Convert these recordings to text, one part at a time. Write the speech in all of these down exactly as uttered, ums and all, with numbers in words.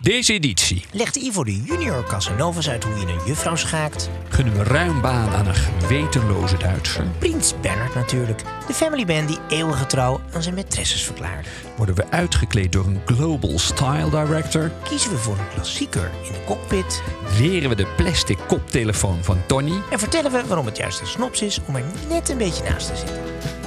Deze editie legt Ivo de junior Casanovas uit hoe je een juffrouw schaakt. gunnen we ruim baan aan een gewetenloze Duitser. Prins Bernhard natuurlijk. De family band die eeuwige trouw aan zijn maîtresses verklaarde. Worden we uitgekleed door een global style director. Kiezen we voor een klassieker in de cockpit. Leren we de plastic koptelefoon van Tony. En vertellen we waarom het juist een snops is om er net een beetje naast te zitten.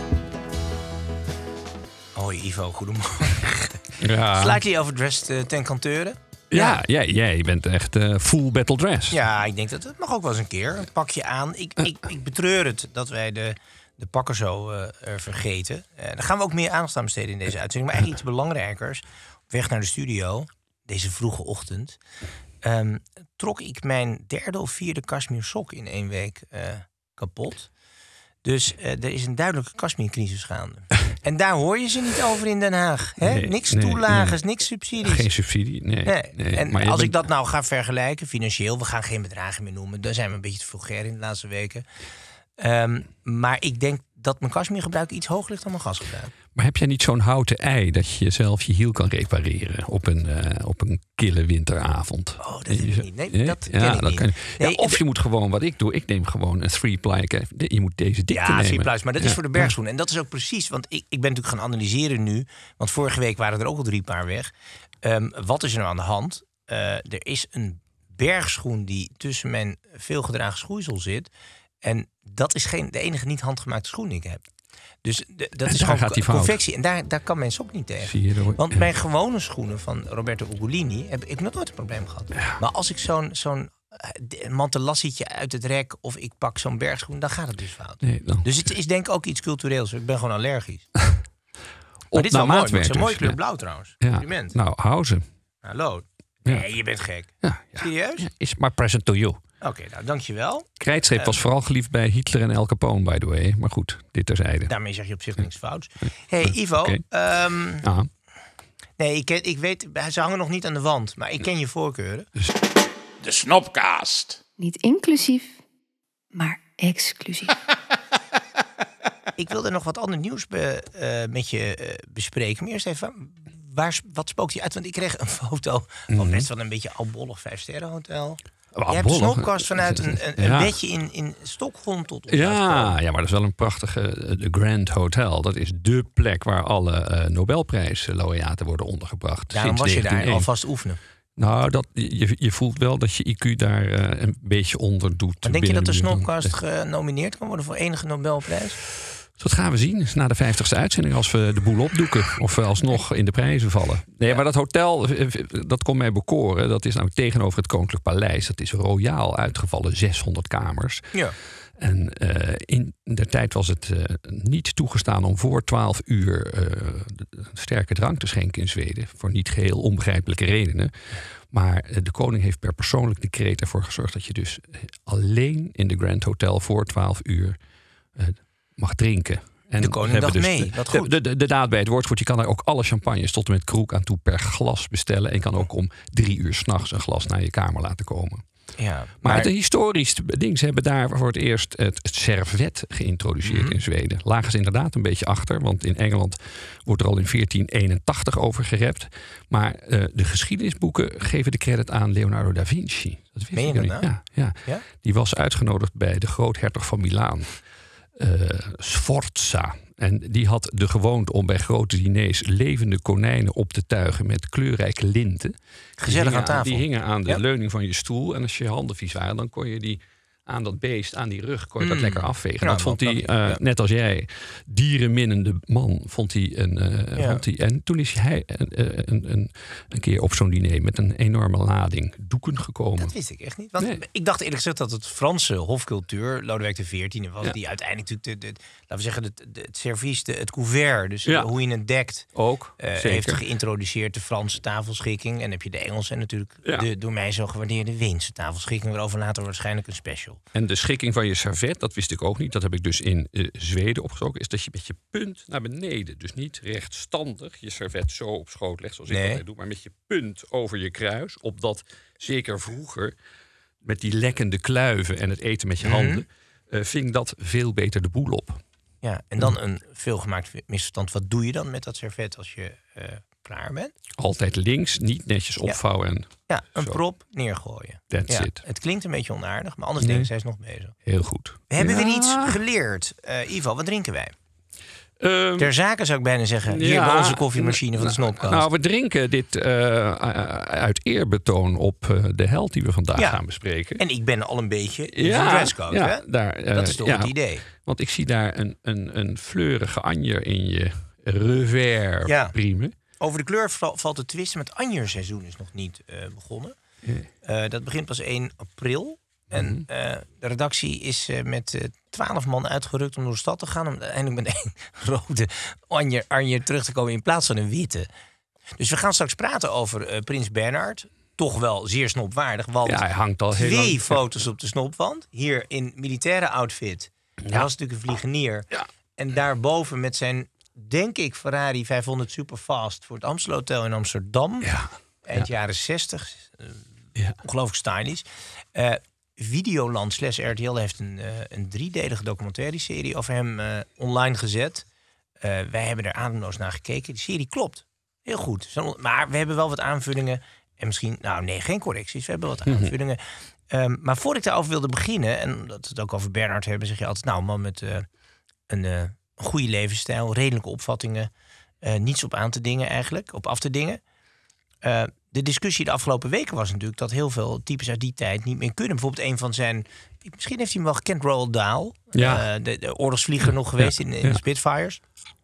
Hoi Ivo, goedemorgen. Ja, Slightly overdressed uh, ten kanteuren. ja, jij, jij bent echt uh, full battle dress. Ja, ik denk dat het mag ook wel eens een keer. Een pakje aan. Ik, ik, ik betreur het dat wij de, de pakken zo uh, er vergeten. Uh, daar gaan we ook meer aandacht aan besteden in deze uitzending. Maar eigenlijk iets belangrijkers. Op weg naar de studio, deze vroege ochtend, um, trok ik mijn derde of vierde cashmere sok in één week uh, kapot. Dus uh, er is een duidelijke cashmere-crisis gaande. En daar hoor je ze niet over in Den Haag. Hè? Nee, niks nee, toelages, nee. niks subsidies. Geen subsidie, nee. Nee. nee. En Maar je als bent- ik dat nou ga vergelijken, financieel, we gaan geen bedragen meer noemen. Daar zijn we een beetje te vulgair in de laatste weken. Um, maar ik denk dat mijn cashmeregebruik iets hoger ligt dan mijn gasgebruik. Maar heb jij niet zo'n houten ei dat je zelf je hiel kan repareren op een, uh, op een kille winteravond? Oh, dat heb ik niet. Nee, Nee? dat ken ja, ik dat niet. Kan je. Ja, Nee, of de- je moet gewoon wat ik doe. Ik neem gewoon een three-ply. Je moet deze dikte Ja, nemen. vier pluis, maar dat is Ja. voor de bergschoenen. En dat is ook precies, want ik, ik ben natuurlijk gaan analyseren nu. Want vorige week waren er ook al drie paar weg. Um, wat is er nou aan de hand? Uh, er is een bergschoen die tussen mijn veelgedragen schoeisel zit. En dat is geen, de enige niet handgemaakte schoen die ik heb. Dus de, dat En is daar gewoon gaat die fout. confectie. En daar, daar kan mijn sok niet tegen. Zie je, dat- Want ja. mijn gewone schoenen van Roberto Ugolini heb ik nog nooit een probleem gehad. Maar als ik zo'n zo'n uh, mantelassietje uit het rek of ik pak zo'n bergschoen, dan gaat het dus fout. Nee, dan. Dus het is denk ik ook iets cultureels. Ik ben gewoon allergisch. Op Maar dit is wel naar mooi. maatwerk Het is een mooie dus. kleur Ja. blauw trouwens. Ja. Compliment. Nou, hou ze. Hallo. Ja. Nee, je bent gek. Ja, ja. Serieus? Ja, is maar present to you. Oké, nou dankjewel. Krijtstreep was vooral geliefd bij Hitler en Al Capone, by the way. Maar goed, dit terzijde. Daarmee zeg je op zich niks fouts. Hey Ivo. Oké. ehm, Ah, nee, ik, ken, ik weet, ze hangen nog niet aan de wand. Maar ik ken je voorkeuren. De Snopcast. Niet inclusief, maar exclusief. Ik wilde nog wat ander nieuws be, uh, met je uh, bespreken. Maar eerst even, waar, wat spookt hier uit? Want ik kreeg een foto van best wel een beetje oudbollig vijfsterrenhotel. Ah, Je hebt de bollig. Snopcast vanuit een, een, een Ja. bedje in, in Stockholm tot ons Ja, uitgekomen. ja, maar dat is wel een prachtige uh, de Grand Hotel. Dat is dé plek waar alle uh, Nobelprijs-laureaten worden ondergebracht. Daarom sinds was je daar negentien één. alvast oefenen. Nou, dat, je, je voelt wel dat je I Q daar uh, een beetje onder doet. Maar denk je dat de binnen- Snopcast genomineerd kan worden voor enige Nobelprijs? Dat gaan we zien na de vijftigste uitzending als we de boel opdoeken. Of we alsnog in de prijzen vallen. Nee, maar dat hotel, dat kon mij bekoren. Dat is nou tegenover het Koninklijk Paleis. Dat is royaal uitgevallen, zeshonderd kamers. Ja. En uh, in de tijd was het uh, niet toegestaan om voor twaalf uur uh, sterke drank te schenken in Zweden. Voor niet geheel onbegrijpelijke redenen. Maar uh, de koning heeft per persoonlijk decreet ervoor gezorgd dat je dus alleen in de Grand Hotel voor twaalf uur uh, mag drinken. En De koning we dacht hebben mee, de, wat goed. De, de, de daad bij het woord voert. Je kan daar ook alle champagnes tot en met kroeg aan toe per glas bestellen. En je kan ook om drie uur 's nachts een glas naar je kamer laten komen. Ja, Maar, maar het historisch ding, ze hebben daar voor het eerst het, het servet geïntroduceerd Mhm. in Zweden. Lagen ze inderdaad een beetje achter, want in Engeland wordt er al in veertien eenentachtig over gerept. Maar uh, de geschiedenisboeken geven de credit aan Leonardo da Vinci. Dat wist Meen je ik dat niet. nou? Ja, ja. Ja? Die was uitgenodigd bij de groothertog van Milaan, uh, Sforza. En die had de gewoonte om bij grote diners levende konijnen op te tuigen met kleurrijke linten. Gezellig Die aan tafel. Die hingen aan de Ja. leuning van je stoel. En als je handen vies waren, dan kon je die aan dat beest, aan die rug, kon je dat Mm. lekker afvegen. Ja, dat vond dat- hij, dat- uh, ja. net als jij, dierenminnende man, vond hij een, uh, Ja. vond hij, en toen is hij een, een, een, een keer op zo'n diner met een enorme lading doeken gekomen. dat wist ik echt niet. Want Nee. ik dacht eerlijk gezegd dat het Franse hofcultuur, Lodewijk de veertiende, was Ja. die uiteindelijk natuurlijk, de, de, laten we zeggen, de, de, het servies, de, het couvert, dus Ja. uh, hoe je het dekt, Ook, uh, zeker. heeft geïntroduceerd, de Franse tafelschikking. En dan heb je de Engelse en natuurlijk Ja. de door mij zo gewaardeerde Weense tafelschikking, waarover later waarschijnlijk een special. En de schikking van je servet, dat wist ik ook niet. Dat heb ik dus in uh, Zweden opgezocht. Is dat je met je punt naar beneden, dus niet rechtstandig je servet zo op schoot legt zoals ik Nee. dat doe, maar met je punt over je kruis. Opdat zeker vroeger met die lekkende kluiven en het eten met je Mhm. handen uh, ving dat veel beter de boel op. Ja, en dan een veelgemaakt misverstand. Wat doe je dan met dat servet als je uh, klaar bent. Altijd links, niet netjes opvouwen. En Ja, een zo. prop neergooien. That's Ja, it. het klinkt een beetje onaardig, maar anders Nee. denken zij is nog bezig. Heel goed. We hebben Ja. weer iets geleerd. Uh, Ivo, wat drinken wij? Um, Ter zake zou ik bijna zeggen, hier ja, bij onze koffiemachine van de Snopcast. Nou, we drinken dit uh, uit eerbetoon op uh, de held die we vandaag ja. gaan bespreken. En ik ben al een beetje in ja, zo'n dresscode, ja, hè? Daar, uh, dat is toch ja, het idee? Want ik zie daar een, een, een fleurige anjer in je revers ja. priemen. Over de kleur valt te twisten, maar het anjerseizoen is nog niet uh, begonnen. Uh, dat begint pas één april. En uh, de redactie is uh, met twaalf uh, man uitgerukt om door de stad te gaan. Om uiteindelijk met een rode anjer, anjer terug te komen in plaats van een witte. Dus we gaan straks praten over uh, Prins Bernhard. Toch wel zeer snopwaardig. Want ja, hij hangt al twee heel lang. foto's op de snopwand. Hier in militaire outfit. Ja. Hij was natuurlijk een vliegenier. Ja. En daarboven met zijn, denk ik, Ferrari vijfhonderd Superfast voor het Amstel Hotel in Amsterdam. Ja. Eind ja. jaren zestig. Uh, ja. Ongelooflijk stylish. Uh, Videoland slash R T L heeft een, uh, een driedelige documentaire serie over hem uh, online gezet. Uh, wij hebben er ademloos naar gekeken. Die serie klopt. Heel goed. Maar we hebben wel wat aanvullingen. En misschien, nou nee, geen correcties. We hebben wat mm-hmm. aanvullingen. Um, maar voor ik daarover wilde beginnen, en dat we het ook over Bernhard hebben, zeg je altijd, nou, een man met uh, een, uh, een goede levensstijl, redelijke opvattingen, uh, niets op aan te dingen eigenlijk, op af te dingen. Uh, de discussie de afgelopen weken was natuurlijk dat heel veel types uit die tijd niet meer kunnen. Bijvoorbeeld een van zijn, misschien heeft hij hem wel gekend, Roald Dahl, ja. uh, de, de oorlogsvlieger nog geweest ja. in, in ja. de Spitfires.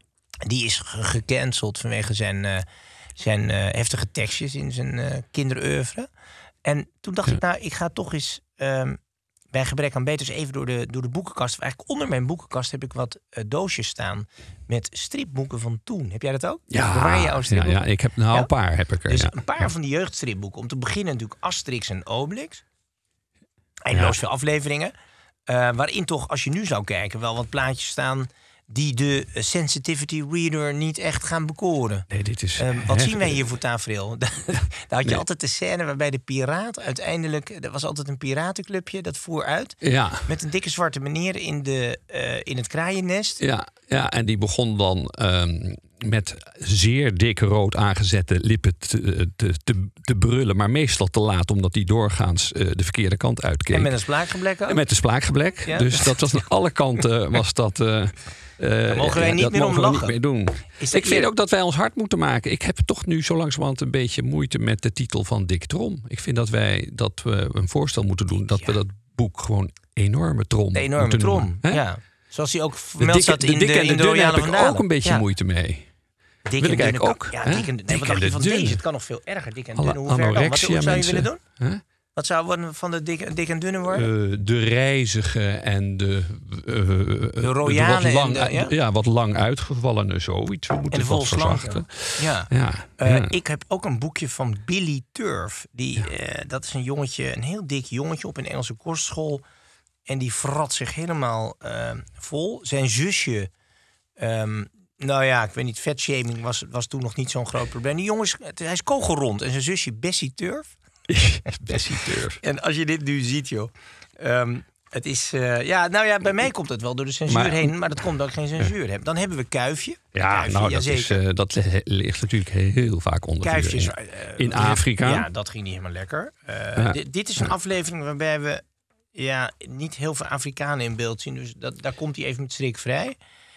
Die is gecanceld vanwege zijn, uh, zijn uh, heftige tekstjes in zijn uh, kinderoeuvre. En toen dacht ja. ik, nou, ik ga toch eens um, bij gebrek aan beters even door de, door de boekenkast. Eigenlijk onder mijn boekenkast heb ik wat uh, doosjes staan met stripboeken van toen. Heb jij dat ook? Ja, waar jouw ja, ja, ik heb nou ja? een paar heb ik er. Dus ja. een paar ja. van die jeugdstripboeken. Om te beginnen natuurlijk Asterix en Obelix. Eindeloos ja. veel afleveringen. Uh, waarin toch, als je nu zou kijken, wel wat plaatjes staan die de sensitivity reader niet echt gaan bekoren. Nee, dit is... Um, wat zien wij hier voor tafereel? Daar had je nee. altijd de scène waarbij de piraat uiteindelijk... Er was altijd een piratenclubje, dat voer uit. Ja. Met een dikke zwarte meneer in, de, uh, in het kraaiennest. Ja, ja, en die begon dan um, met zeer dik rood aangezette lippen te, te, te, te brullen. Maar meestal te laat, omdat die doorgaans uh, de verkeerde kant uitkeek. En met een spraakgeblek ook? En met een spraakgeblek. Ja? Dus dat was aan alle kanten was dat... Uh, Uh, Daar mogen wij ja, niet dat meer mogen om we lachen. niet meer doen. Ik vind ook dat wij ons hard moeten maken. Ik heb toch nu zo langzamerhand een beetje moeite met de titel van Dick Trom. Ik vind dat wij dat we een voorstel moeten doen dat ja. we dat boek gewoon enorme trom. De enorme trom. Noemen, ja. Zoals hij ook vermeld staat in de, de, de, in de Royale heb ik Vandalen. ook een beetje ja. moite mee. Dik Wil ik en eigenlijk ook. Ja, dik en, nee, wat dacht je van dun. deze? Het kan nog veel erger. Dik en Alle dunne. Hoe ver dan? Wat, wat zou je willen doen? Huh? Wat zou van de dik, dik en dunne worden? Uh, de reizige en de... Uh, de royale de wat lang, en de, ja? ja, wat lang uitgevallene zoiets. We moeten en de wat verzwachten. Ja. Ja, uh, ja. Ik heb ook een boekje van Billy Turf. Die, ja. uh, dat is een jongetje, een heel dik jongetje op een Engelse kostschool. En die frat zich helemaal uh, vol. Zijn zusje... Um, Nou ja, ik weet niet, vetshaming was, was toen nog niet zo'n groot probleem. Die jongens, hij is kogelrond. En zijn zusje Bessie Turf. Bessie Turf. En als je dit nu ziet, joh. Um, het is, uh, ja, nou ja, bij mij komt het wel door de censuur maar, heen. Maar dat komt omdat ik geen censuur heb. Dan hebben we Kuifje. Ja, Kuifje, nou, dat, is, uh, dat ligt natuurlijk heel vaak onder Kuifjes, in, in Afrika. Ja, dat ging niet helemaal lekker. Uh, ja. dit, dit is een ja. aflevering waarbij we ja, niet heel veel Afrikanen in beeld zien. Dus dat, daar komt hij even met strik vrij.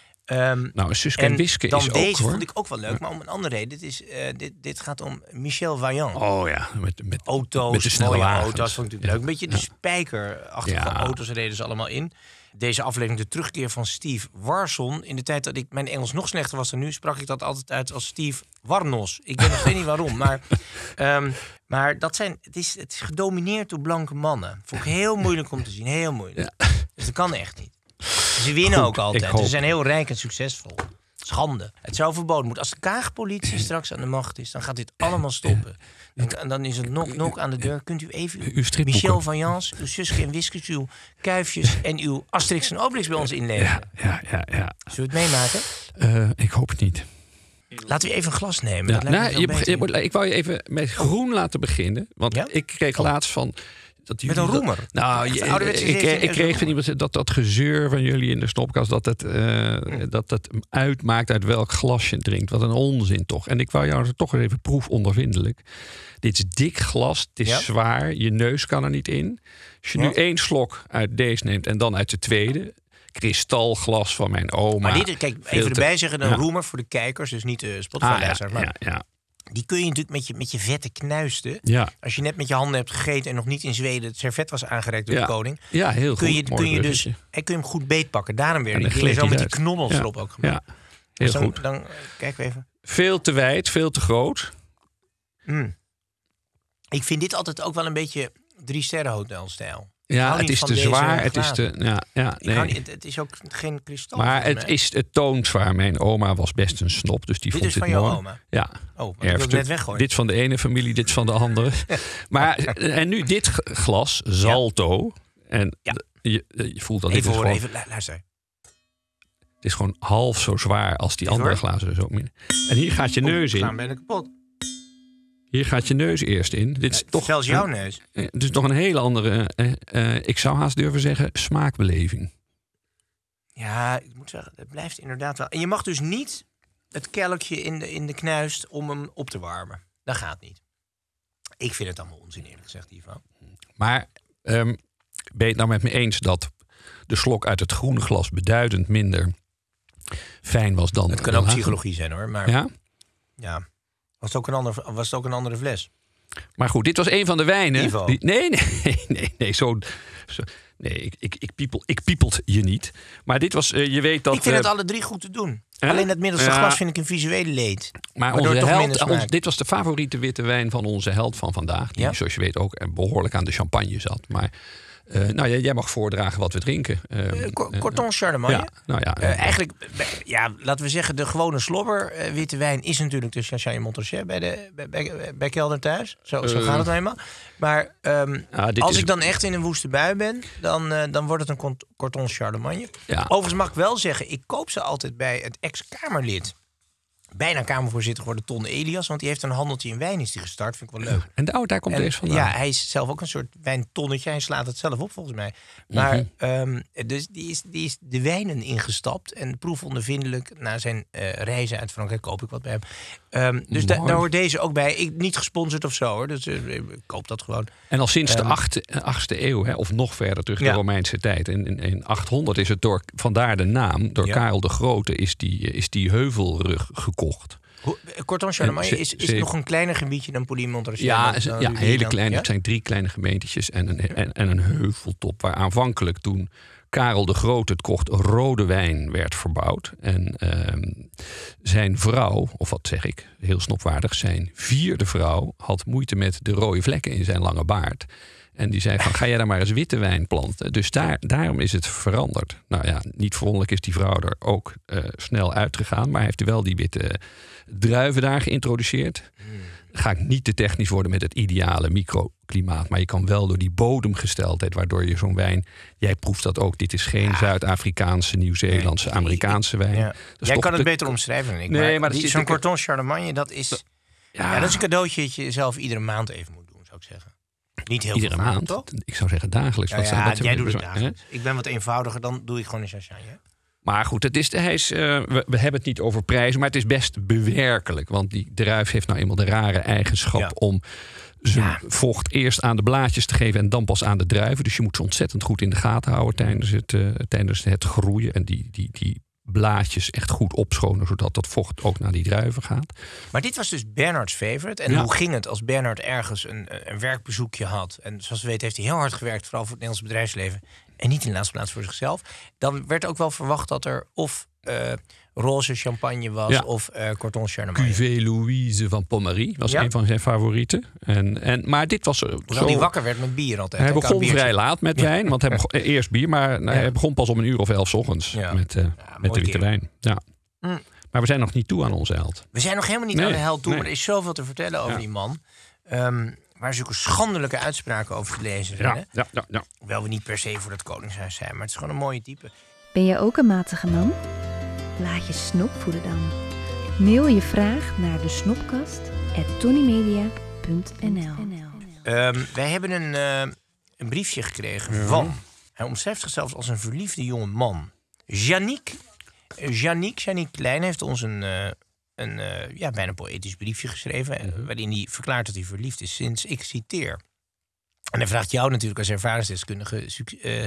Um, nou, Suske en Wiske dan is deze ook, hoor. vond ik ook wel leuk, ja. maar om een andere reden. Dit, is, uh, dit, dit gaat om Michel Vaillant. Oh ja, met, met auto's, met de snelle mooie wagens. auto's, vond ik natuurlijk ja. leuk. Een beetje de spijkerachtige ja. auto's reden ze allemaal in. Deze aflevering, de terugkeer van Steve Warson. In de tijd dat ik mijn Engels nog slechter was dan nu, sprak ik dat altijd uit als Steve Warnos. Ik weet nog steeds niet waarom, maar, um, maar dat zijn, het, is, het is gedomineerd door blanke mannen. Vond ik heel moeilijk om te zien, heel moeilijk. Ja. Dus dat kan echt niet. Ze winnen Goed, ook altijd. Ze zijn heel rijk en succesvol. Schande. Het zou verboden moeten. Als de Kaagpolitie straks aan de macht is, dan gaat dit allemaal stoppen. En dan is het nok-nok aan de deur. Kunt u even uw Michel Vaillants, uw Suske en Wiskes, uw Kuifjes en uw Asterix en Obelix bij ons inleveren? Ja, ja, ja, ja. Zullen we het meemaken? Uh, ik hoop het niet. Laten we even een glas nemen. Ja, dat nou, je, je, ik wou je even met groen laten beginnen. Want ja? ik kreeg oh. laatst van... dat Met een roemer. Dat, nou, Echt je, ouderwetse ik, ik, zeventien ik kreeg van iemand dat dat gezeur van jullie in de snopkast... dat het, uh, mm. dat het uitmaakt uit welk glas je drinkt. Wat een onzin toch. En ik wou jou toch eens even proefondervindelijk. Dit is dik glas, het is ja. zwaar, je neus kan er niet in. Als je ja. nu één slok uit deze neemt en dan uit de tweede... kristalglas van mijn oma. Maar dit, kijk, even erbij te, zeggen, een ja. roemer voor de kijkers, dus niet de Spotify-luisteraars. Ah, ja, maar ja, ja. Die kun je natuurlijk met je, met je vette knuisten. Ja. Als je net met je handen hebt gegeten en nog niet in Zweden het servet was aangereikt door ja. de koning. Ja, heel kun goed. je, kun je dus, en kun je hem goed beetpakken. Daarom weer. Die kun je zo met die knobbels ja. erop ook gemaakt. Ja, heel dus dan, goed. Dan, kijk even. Veel te wijd, veel te groot. Mm. Ik vind dit altijd ook wel een beetje drie sterren hotelstijl. Ja, het is te zwaar. Het is te, ja, ja, nee. niet, het is ook geen kristal. Maar het, is, het toont zwaar. Mijn oma was best een snop, dus die dit vond is dit van mooi. jouw oma? Ja. Oh, maar ik wil het net weggooien. Dit van de ene familie, dit van de andere. Maar en nu dit glas, Zalto. Ja. En ja. je, je voelt dat even dit is horen, gewoon, even luister. Het is gewoon half zo zwaar als die even andere hoor. glazen. Zo. En hier gaat je oh, neus in. Dan ben ik kapot. Hier gaat je neus eerst in. Dit is ja, toch zelfs jouw neus. Het is toch een hele andere, uh, uh, ik zou haast durven zeggen, smaakbeleving. Ja, ik moet zeggen, het blijft inderdaad wel. En je mag dus niet het kelkje in de, in de knuist om hem op te warmen. Dat gaat niet. Ik vind het allemaal onzin, eerlijk gezegd, Ivo. Maar um, ben je het nou met me eens dat de slok uit het groene glas beduidend minder fijn was dan... Het kan ook psychologie zijn, hoor. Maar ja? Ja. Was het ook een, ander, was het ook een andere fles? Maar goed, dit was een van de wijnen. Ivo. Die, nee, nee, nee, nee, zo... zo nee, ik, ik, ik, piepel, ik piepelt je niet. Maar dit was, uh, je weet dat... Ik vind uh, het alle drie goed te doen. Eh? Alleen het middelste ja. glas vind ik een visuele leed. Maar onze held, ons, dit was de favoriete witte wijn van onze held van vandaag. Die, ja. zoals je weet, ook behoorlijk aan de champagne zat. Maar uh, nou, jij, jij mag voordragen wat we drinken. Uh, uh, Corton Chardonnay. Ja, nou ja, uh, eigenlijk, ja, laten we zeggen, de gewone slobber uh, witte wijn is natuurlijk de Champagne Montrachet bij, de, bij, bij, bij Kelder thuis. Zo, zo uh, gaat het nou eenmaal. Maar um, ah, als is... ik dan echt in een woeste bui ben, dan, uh, dan wordt het een Corton Chardonnay. Ja. Overigens mag ik wel zeggen, ik koop ze altijd bij het ex-Kamerlid. Bijna Kamervoorzitter geworden, Ton Elias. Want die heeft een handeltje in wijn is die gestart. Vind ik wel leuk. En oh, daar komt en, deze vandaan. Ja, hij is zelf ook een soort wijntonnetje. Hij slaat het zelf op, volgens mij. Maar mm-hmm. um, dus die is, die is de wijnen ingestapt. En proefondervindelijk na zijn uh, reizen uit Frankrijk koop ik wat bij hem. Um, dus da, daar hoort deze ook bij. Ik, niet gesponsord of zo, hoor. Dus uh, ik koop dat gewoon. En al sinds um, de achtste, achtste eeuw, hè, of nog verder terug, ja. de Romeinse tijd. In, in, in achthonderd is het door, vandaar de naam, door ja. Karel de Grote, is die, is die heuvelrug gekocht. Corton Chardonnay is, is nog een kleiner gebiedje dan Pouilly-Montrachet. Ja, dan, dan ja hele dan, kleine. Ja? Het zijn drie kleine gemeentetjes en een, en, en een heuveltop. Waar aanvankelijk toen Karel de Grote het kocht, rode wijn werd verbouwd. En uh, zijn vrouw, of wat zeg ik, heel snopwaardig, zijn vierde vrouw had moeite met de rode vlekken in zijn lange baard. En die zei van, ga jij daar maar eens witte wijn planten. Dus daar, daarom is het veranderd. Nou ja, niet verwonderlijk is die vrouw er ook uh, snel uitgegaan. Maar hij heeft wel die witte druiven daar geïntroduceerd. Mm. Ga ik niet te technisch worden met het ideale microklimaat. Maar je kan wel door die bodemgesteldheid, waardoor je zo'n wijn... Jij proeft dat ook. Dit is geen ja. Zuid-Afrikaanse, Nieuw-Zeelandse, nee, Amerikaanse wijn. Ja. Jij kan het de... beter omschrijven dan ik. Nee, maar maar die, zo'n Corton Chardonnay, dat is... Ja. Ja, dat is een cadeautje dat je zelf iedere maand even moet doen, zou ik zeggen. Niet heel Iedere veel maand? toch? Ik zou zeggen dagelijks. Ja, wat ja, wat jij doet het dagelijks. Hè? Ik ben wat eenvoudiger, dan doe ik gewoon een champagne. Maar goed, het is, hij is, uh, we, we hebben het niet over prijzen, maar het is best bewerkelijk. Want die druif heeft nou eenmaal de rare eigenschap ja. om zijn ja. vocht eerst aan de blaadjes te geven en dan pas aan de druiven. Dus je moet ze ontzettend goed in de gaten houden tijdens het, uh, tijdens het groeien. En die, die, die blaadjes echt goed opschonen, zodat dat vocht ook naar die druiven gaat. Maar dit was dus Bernard's favorite. En ja. hoe ging het als Bernard ergens een, een werkbezoekje had? En zoals we weten heeft hij heel hard gewerkt, vooral voor het Nederlands bedrijfsleven. En niet in de laatste plaats voor zichzelf. Dan werd ook wel verwacht dat er of uh, roze champagne was ja. of uh, Corton Chardonnay. Cuvée Louise van Pommery was ja. een van zijn favorieten. En, en, maar dit was... Uh, Hoewel hij wakker werd met bier altijd. Hij begon vrij laat met wijn, want hij begon, eerst bier, maar nou, ja. hij begon pas om een uur of elf 's ochtends ja. met, uh, ja, met de witte keer. wijn. Ja. Mm. Maar we zijn nog niet toe aan onze held. We zijn nog helemaal niet nee. aan de held toe, nee. maar er is zoveel te vertellen over ja. die man. Um, waar zulke schandelijke uitspraken over te lezen zijn. Ja, ja, ja, ja. Hoewel we niet per se voor het Koningshuis zijn, maar het is gewoon een mooie type. Ben je ook een matige man? Laat je snop voeden dan. Mail je vraag naar de snopkast at tonymedia punt n l. Um, wij hebben een, uh, een briefje gekregen ja. van... Hij omschrijft zichzelf als een verliefde jonge man. Yannick, Yannick, Yannick Klein heeft ons een, uh, een uh, ja, bijna poëtisch briefje geschreven... Uh, waarin hij verklaart dat hij verliefd is sinds, ik citeer... En hij vraagt jou natuurlijk als ervaringsdeskundige uh, uh,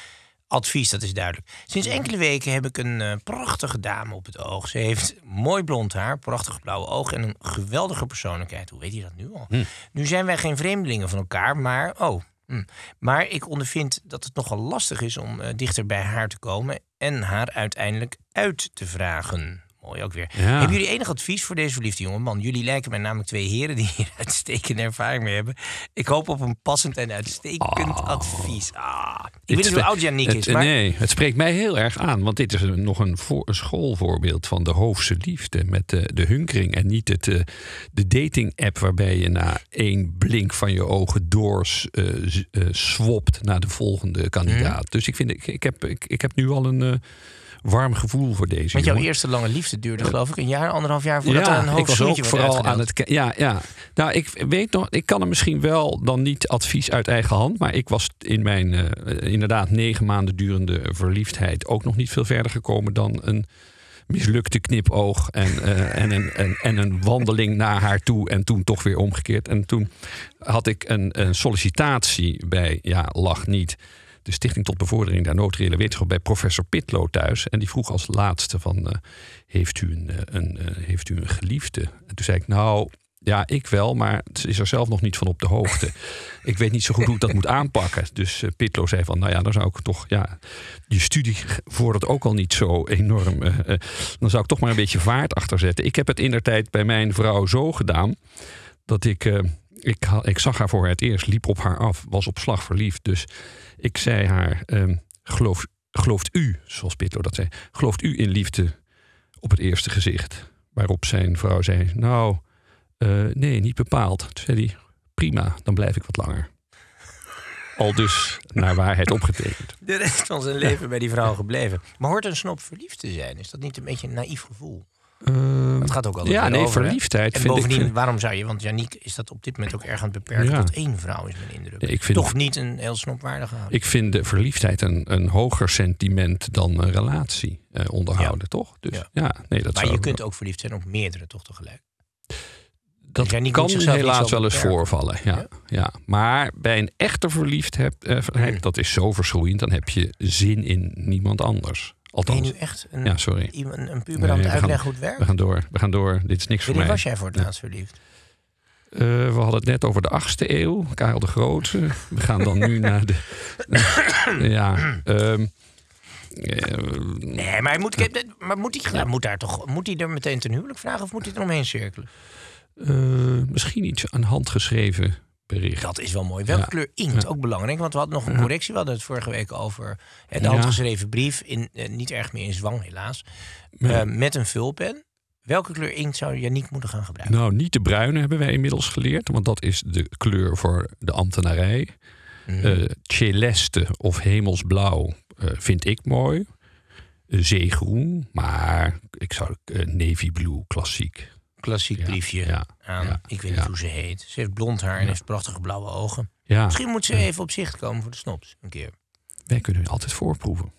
advies, dat is duidelijk. Sinds enkele weken heb ik een uh, prachtige dame op het oog. Ze heeft mooi blond haar, prachtige blauwe ogen en een geweldige persoonlijkheid. Hoe weet hij dat nu al? Hm. Nu zijn wij geen vreemdelingen van elkaar, maar... Oh, hm. Maar ik ondervind dat het nogal lastig is om uh, dichter bij haar te komen... en haar uiteindelijk uit te vragen. Mooi ook weer. Ja. Hebben jullie enig advies voor deze verliefde jonge man? Jullie lijken mij namelijk twee heren die hier uitstekende ervaring mee hebben. Ik hoop op een passend en uitstekend oh. advies. Ah. Ik weet niet hoe oud Yannick is, maar... Nee, het spreekt mij heel erg aan. Want dit is een, nog een, voor, een schoolvoorbeeld van de hoofdse liefde. Met de, de hunkering en niet het, uh, de dating-app... waarbij je na één blink van je ogen door uh, uh, swopt naar de volgende kandidaat. Mm. Dus ik, vind, ik, ik, heb, ik, ik heb nu al een... Uh, warm gevoel voor deze Want jouw jongen. eerste lange liefde duurde geloof ik een jaar, anderhalf jaar voordat ja, er een hoofdzoentje was werd ook vooral uitgedeeld. aan het ja, ja. Nou, ik weet nog, ik kan hem misschien wel dan niet advies uit eigen hand, maar ik was in mijn uh, inderdaad negen maanden durende verliefdheid ook nog niet veel verder gekomen dan een mislukte knipoog en, uh, en, een, en, en een wandeling naar haar toe en toen toch weer omgekeerd. En toen had ik een, een sollicitatie bij, ja, lach niet, de Stichting tot Bevordering der Noodreële Wetenschap bij professor Pitlo thuis. En die vroeg als laatste van, uh, heeft, u een, een, uh, heeft u een geliefde? En toen zei ik, nou, ja, ik wel, maar ze is er zelf nog niet van op de hoogte. Ik weet niet zo goed hoe ik dat moet aanpakken. Dus uh, Pitlo zei van, nou ja, dan zou ik toch, ja, je studie vordert ook al niet zo enorm. Uh, uh, dan zou ik toch maar een beetje vaart achter zetten. Ik heb het indertijd bij mijn vrouw zo gedaan, dat ik... Uh, Ik, ik zag haar voor het eerst, liep op haar af, was op slag verliefd. Dus ik zei haar, um, geloof, gelooft u, zoals Pitlo dat zei... gelooft u in liefde op het eerste gezicht? Waarop zijn vrouw zei, nou, uh, nee, niet bepaald. Toen zei hij, prima, dan blijf ik wat langer. Al dus naar waarheid opgetekend. De rest van zijn leven ja. bij die vrouw gebleven. Maar hoort een snop verliefd te zijn? Is dat niet een beetje een naïef gevoel? Uh, het gaat ook altijd ja, nee, over, verliefdheid. En vind bovendien, ik, waarom zou je... Want Yannick is dat op dit moment ook erg aan het beperken ja. tot één vrouw, is mijn indruk. Ja, ik vind, Toch niet een heel snopwaardige houding. Ik vind de verliefdheid een, een hoger sentiment dan een relatie uh, onderhouden, ja. toch? Dus, ja. Ja, nee, dat maar zou je kunt ook verliefd zijn op meerdere, toch tegelijk? Dat dus kan helaas wel eens beperken. voorvallen, ja, ja? ja. Maar bij een echte verliefdheid, uh, mm. dat is zo verschroeiend, dan heb je zin in niemand anders. Althans. Ben je nu echt een, ja, sorry. een, een puber aan het uitleggen hoe het werkt? We gaan door, we gaan door. Dit is niks voor mij. Wanneer was jij voor het laatst verliefd? Uh, we hadden het net over de achtste eeuw, Karel de Grote. We gaan dan nu naar de... Uh, ja, um, uh, nee, maar, hij moet, uh, maar moet, hij, ja. moet, daar toch, moet hij er meteen ten huwelijk vragen of moet hij er omheen cirkelen? Uh, misschien iets aan handgeschreven bericht. Dat is wel mooi. Welke ja. kleur inkt? Ja. Ook belangrijk, want we hadden nog een correctie. We hadden het vorige week over de ja. handgeschreven brief. In, uh, niet erg meer in zwang, helaas. Ja. Uh, met een vulpen. Welke kleur inkt zou Yannick moeten gaan gebruiken? Nou, niet de bruine hebben wij inmiddels geleerd. Want dat is de kleur voor de ambtenarij. Mm. Uh, celeste of hemelsblauw uh, vind ik mooi. Uh, zeegroen. Maar ik zou uh, navy blue klassiek. Klassiek briefje ja, aan. Ja, ik weet niet ja. hoe ze heet. Ze heeft blond haar en ja. heeft prachtige blauwe ogen. Ja. Misschien moet ze ja. even op zicht komen voor de snops. Een keer. Wij kunnen altijd voorproeven.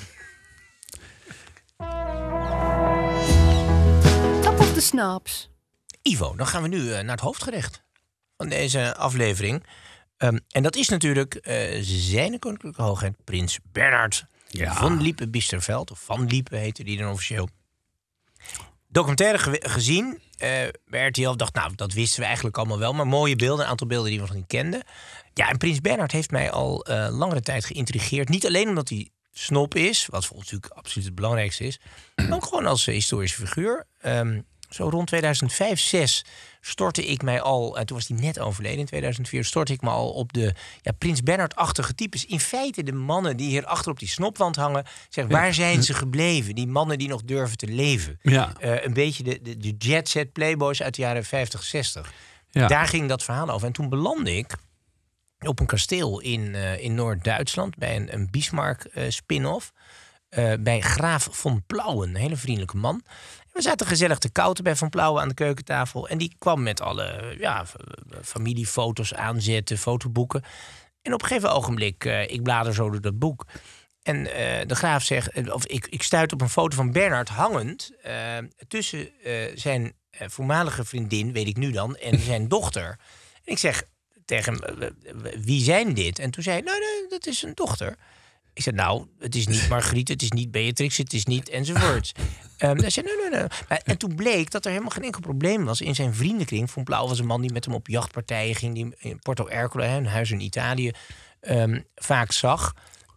Top of the Snaps. Ivo, dan gaan we nu uh, naar het hoofdgerecht van deze aflevering. Um, en dat is natuurlijk uh, zijn koninklijke hoogheid prins Bernhard ja. van Liepen-Biesterveld. Of Van Liepen heette die dan officieel. Documentaire ge- gezien uh, bij R T L. Dacht, nou, dat wisten we eigenlijk allemaal wel. Maar mooie beelden, een aantal beelden die we nog niet kenden. Ja, en prins Bernhard heeft mij al uh, langere tijd geïntrigeerd. Niet alleen omdat hij snop is, wat voor ons natuurlijk absoluut het belangrijkste is. Maar ook gewoon als uh, historische figuur. Um, zo rond tweeduizend vijf, zes stortte ik mij al... en toen was hij net overleden in tweeduizend vier... stortte ik me al op de ja, prins Bernhard-achtige types. In feite de mannen die hier achter op die snopwand hangen. Zeg, waar zijn ze gebleven? Die mannen die nog durven te leven. Ja. Uh, een beetje de, de, de jet-set playboys uit de jaren vijftig, zestig. Ja. Daar ging dat verhaal over. En toen belandde ik op een kasteel in, uh, in Noord-Duitsland... bij een, een Bismarck-spin-off... Uh, bij graaf von Plauen, een hele vriendelijke man. We zaten gezellig te kouten bij Van Plauen aan de keukentafel. En die kwam met alle ja, familiefoto's aanzetten, fotoboeken. En op een gegeven ogenblik, uh, ik blader zo door dat boek. En uh, de Graaf zegt, of ik, ik stuit op een foto van Bernhard hangend uh, tussen uh, zijn uh, voormalige vriendin, weet ik nu dan, en zijn dochter. En ik zeg tegen hem, uh, wie zijn dit? En toen zei hij, nou, nee, dat is een dochter. Ik zei, nou, het is niet Margriet, het is niet Beatrix, het is niet enzovoorts. um, hij zei, nee, nee, nee. Maar, en toen bleek dat er helemaal geen enkel probleem was in zijn vriendenkring. Von Plaul was een man die met hem op jachtpartijen ging, die in Porto Ercole, een huis in Italië, um, vaak zag.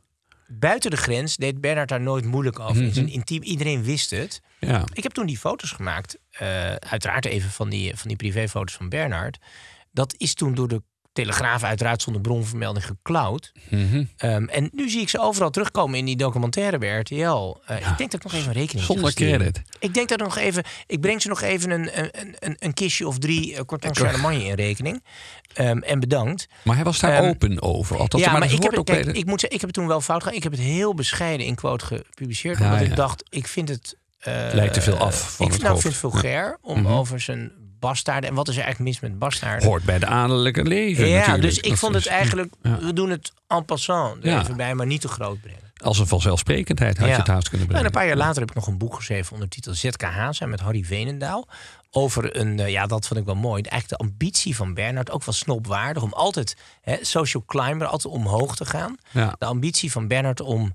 Buiten de grens deed Bernhard daar nooit moeilijk over. Mm-hmm. In zijn intiem, iedereen wist het. Ja. Ik heb toen die foto's gemaakt. Uh, uiteraard even van die, van die privéfoto's van Bernhard. Dat is toen door de Telegraaf uiteraard zonder bronvermelding geklauwd. Mm-hmm. Um, en nu zie ik ze overal terugkomen in die documentaire bij R T L. Uh, ja. Ik denk dat ik nog even een rekening zonder credit. Ik denk dat nog even. Ik breng ze nog even een, een, een, een kistje of drie uh, Corton Charlemagne in rekening. Um, en bedankt. Maar hij was daar um, open over. Althans, ja, maar, maar ik heb, ook kijk, bij de... ik moet zeggen, ik heb het toen wel fout gedaan. Ik heb het heel bescheiden in quote gepubliceerd. Ja, Omdat ja. ik dacht, ik vind het. Uh, lijkt te veel af van ik het nou, hoofd. vind het vulgair ja. om mm-hmm. over zijn bastaarden. En wat is er eigenlijk mis met bastaarden? Hoort bij de adellijke leven ja, natuurlijk. Dus ik dat vond is, het eigenlijk, ja. we doen het en passant er ja. even bij, maar niet te groot brengen. Als een vanzelfsprekendheid had ja. je het haast kunnen brengen. En een paar jaar later heb ik nog een boek geschreven onder titel Z K H zijn met Harry Veenendaal. Over een, uh, ja, dat vond ik wel mooi. Eigenlijk de ambitie van Bernhard, ook wel snobwaardig, om altijd, hè, social climber, altijd omhoog te gaan. Ja. De ambitie van Bernhard om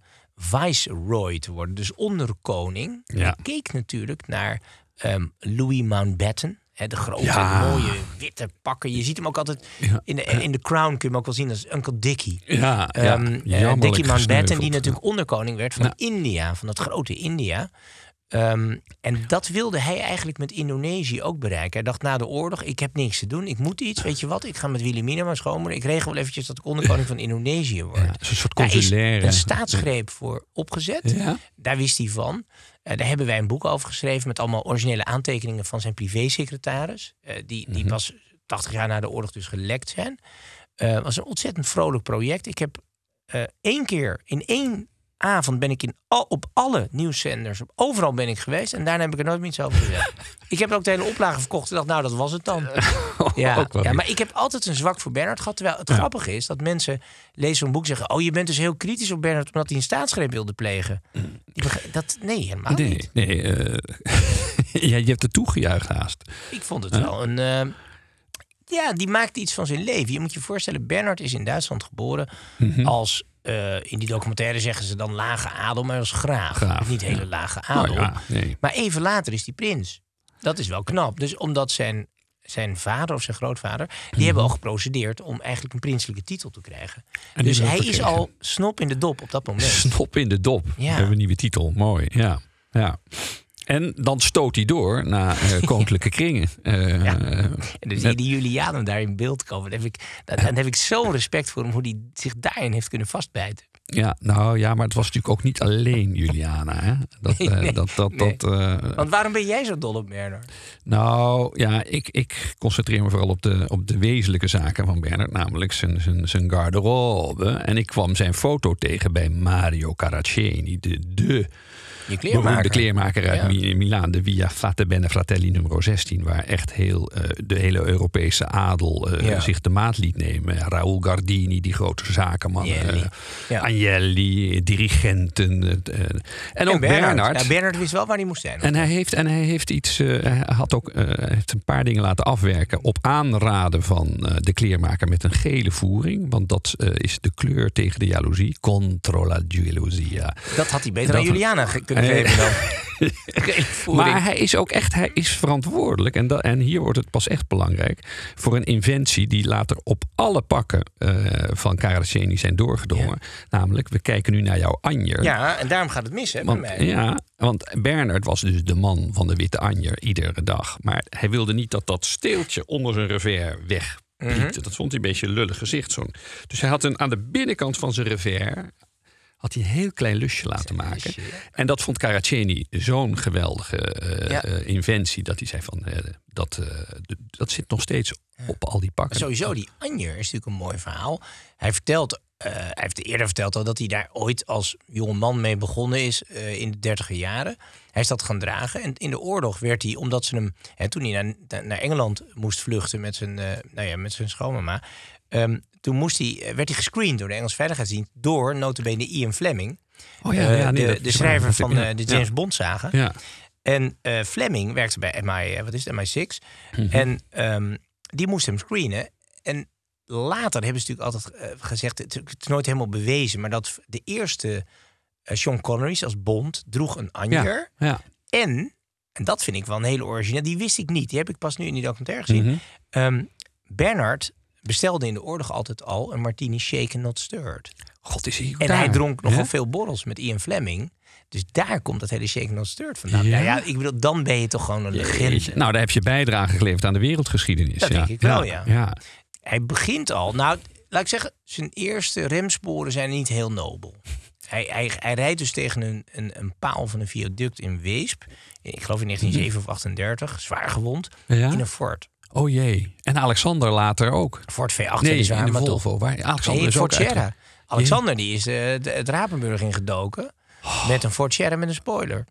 viceroy te worden, dus onderkoning. Ja. Hij keek natuurlijk naar um, Louis Mountbatten. He, de grote, ja. mooie, witte pakken. Je ziet hem ook altijd ja. in de, in de Crown, kun je hem ook wel zien als Uncle Dickie. Ja, ja. Um, uh, Dickie Mountbatten, die natuurlijk onderkoning werd van ja. India, van dat grote India. Um, en dat wilde hij eigenlijk met Indonesië ook bereiken. Hij dacht na de oorlog, ik heb niks te doen, ik moet iets, weet je wat? Ik ga met Wilhelmina schoonmoeder, ik regel wel eventjes dat ik onderkoning van Indonesië word. Ja, een soort consulaire. Daar is een staatsgreep voor opgezet. Ja. Daar wist hij van. Uh, daar hebben wij een boek over geschreven met allemaal originele aantekeningen van zijn privésecretaris. Uh, die, die mm-hmm. pas tachtig jaar na de oorlog dus gelekt zijn. Het uh, was een ontzettend vrolijk project. Ik heb uh, één keer in één avond ben ik in al, op alle nieuwszenders, op, overal ben ik geweest. En daarna heb ik er nooit meer iets over gezegd. Ik heb ook de hele oplage verkocht en dacht, nou, dat was het dan. Ja, ja, maar ik heb altijd een zwak voor Bernhard gehad. Terwijl het ja. grappige is dat mensen lezen zo'n boek en zeggen, oh, je bent dus heel kritisch op Bernhard omdat hij een staatsgreep wilde plegen. Dat, nee, helemaal nee, niet. Nee, uh, ja, je hebt er toegejuicht haast. Ik vond het huh? wel een... Uh, ja, die maakt iets van zijn leven. Je moet je voorstellen, Bernhard is in Duitsland geboren mm-hmm. als... Uh, in die documentaire zeggen ze dan lage adel, maar als graaf. graaf niet hele ja. lage adel. Nou ja, nee. Maar even later is die prins. Dat is wel knap. Dus omdat zijn, zijn vader of zijn grootvader... die mm-hmm. hebben al geprocedeerd om eigenlijk een prinselijke titel te krijgen. En dus hij is al snop in de dop op dat moment. Snop in de dop. Ja. We hebben een nieuwe titel. Mooi, ja. ja. En dan stoot hij door naar uh, koninklijke kringen. Uh, ja. En dan zie je die Julianen daar in beeld komen. Dan heb ik, dan, dan heb ik zo'n respect voor hem, hoe hij zich daarin heeft kunnen vastbijten. Ja, nou ja, maar het was natuurlijk ook niet alleen Juliana. Hè? Dat, nee, nee, uh, dat, dat, nee. dat, uh, Want waarom ben jij zo dol op Bernhard? Nou ja, ik, ik concentreer me vooral op de, op de wezenlijke zaken van Bernhard. Namelijk zijn, zijn, zijn garderobe. En ik kwam zijn foto tegen bij Mario Caraceni. De, de Je kleermaker. de kleermaker uit ja. Milaan. De Via Fate Bene Fratelli nummer zestien. Waar echt heel, uh, de hele Europese adel uh, ja. zich de maat liet nemen. Raoul Gardini, die grote zakenman. Uh, ja. Agnelli, dirigenten. Uh, en, en ook Bernhard. Bernhard. Ja, Bernhard wist wel waar hij moest zijn. En hij heeft, en hij heeft iets. Uh, hij had ook uh, heeft een paar dingen laten afwerken. Op aanraden van uh, de kleermaker met een gele voering. Want dat uh, is de kleur tegen de jaloezie. Contro la gelosia. Dat had hij beter dan Juliana ge- kunnen geven dan. Maar hij is ook echt, hij is verantwoordelijk. En, dat, en hier wordt het pas echt belangrijk. Voor een inventie die later op alle pakken uh, van Caraceni zijn doorgedrongen. Ja. Namelijk, we kijken nu naar jouw anjer. Ja, en daarom gaat het mis, hè, want, bij mij. Ja, want Bernhard was dus de man van de witte anjer iedere dag. Maar hij wilde niet dat dat steeltje onder zijn revers weg. Mm-hmm. Dat vond hij een beetje een lullig gezicht. Zo'n. Dus hij had een, aan de binnenkant van zijn revers had hij een heel klein lusje laten maken. En dat vond Caraceni zo'n geweldige uh, ja. uh, inventie... dat hij zei van, uh, dat, uh, dat zit nog steeds op al die pakken. Sowieso, die anjer is natuurlijk een mooi verhaal. Hij vertelt hij heeft eerder verteld al dat hij daar ooit als jonge man mee begonnen is uh, in de dertiger jaren. Hij is dat gaan dragen. En in de oorlog werd hij, omdat ze hem, hè, toen hij naar, naar Engeland moest vluchten met zijn, uh, nou ja, met zijn schoonmama, um, toen moest hij, werd hij gescreend door de Engelse Veiligheidsdienst door nota bene Ian Fleming, oh ja, ja, nee, uh, de, dat de schrijver waar, van ja. uh, de James ja. Bond saga. Ja. En uh, Fleming werkte bij M I, wat is het, M I zes. Mm-hmm. En um, die moest hem screenen. En later hebben ze natuurlijk altijd uh, gezegd, het, het is nooit helemaal bewezen, maar dat de eerste uh, Sean Connery als Bond droeg een anjer. Ja, ja. En, en dat vind ik wel een hele origineel, die wist ik niet. Die heb ik pas nu in die documentaire gezien. Mm-hmm. Um, Bernard bestelde in de oorlog altijd al een martini shaken not stirred. God, is hij En daar? hij dronk nogal ja? veel borrels met Ian Fleming. Dus daar komt dat hele shaken not stirred vandaan. Ja? Nou ja, ik bedoel, dan ben je toch gewoon een legende. Jeetje. Nou, daar heb je bijdrage geleverd aan de wereldgeschiedenis. Dat ja. denk ik wel, ja. ja. ja. Hij begint al, nou, laat ik zeggen, zijn eerste remsporen zijn niet heel nobel. Hij, hij, hij rijdt dus tegen een, een, een paal van een viaduct in Weesp. Ik geloof in negentien zeven of achtendertig, zwaar gewond, ja? in een Ford. Oh jee. En Alexander later ook. Ford V acht nee, is waar, in de maar Volvo. toch. Waar Alexander Nee, is Ford ook Sierra. uit... Alexander die is uh, de, het Rapenburg ingedoken. Oh. Met een Ford Sierra met een spoiler.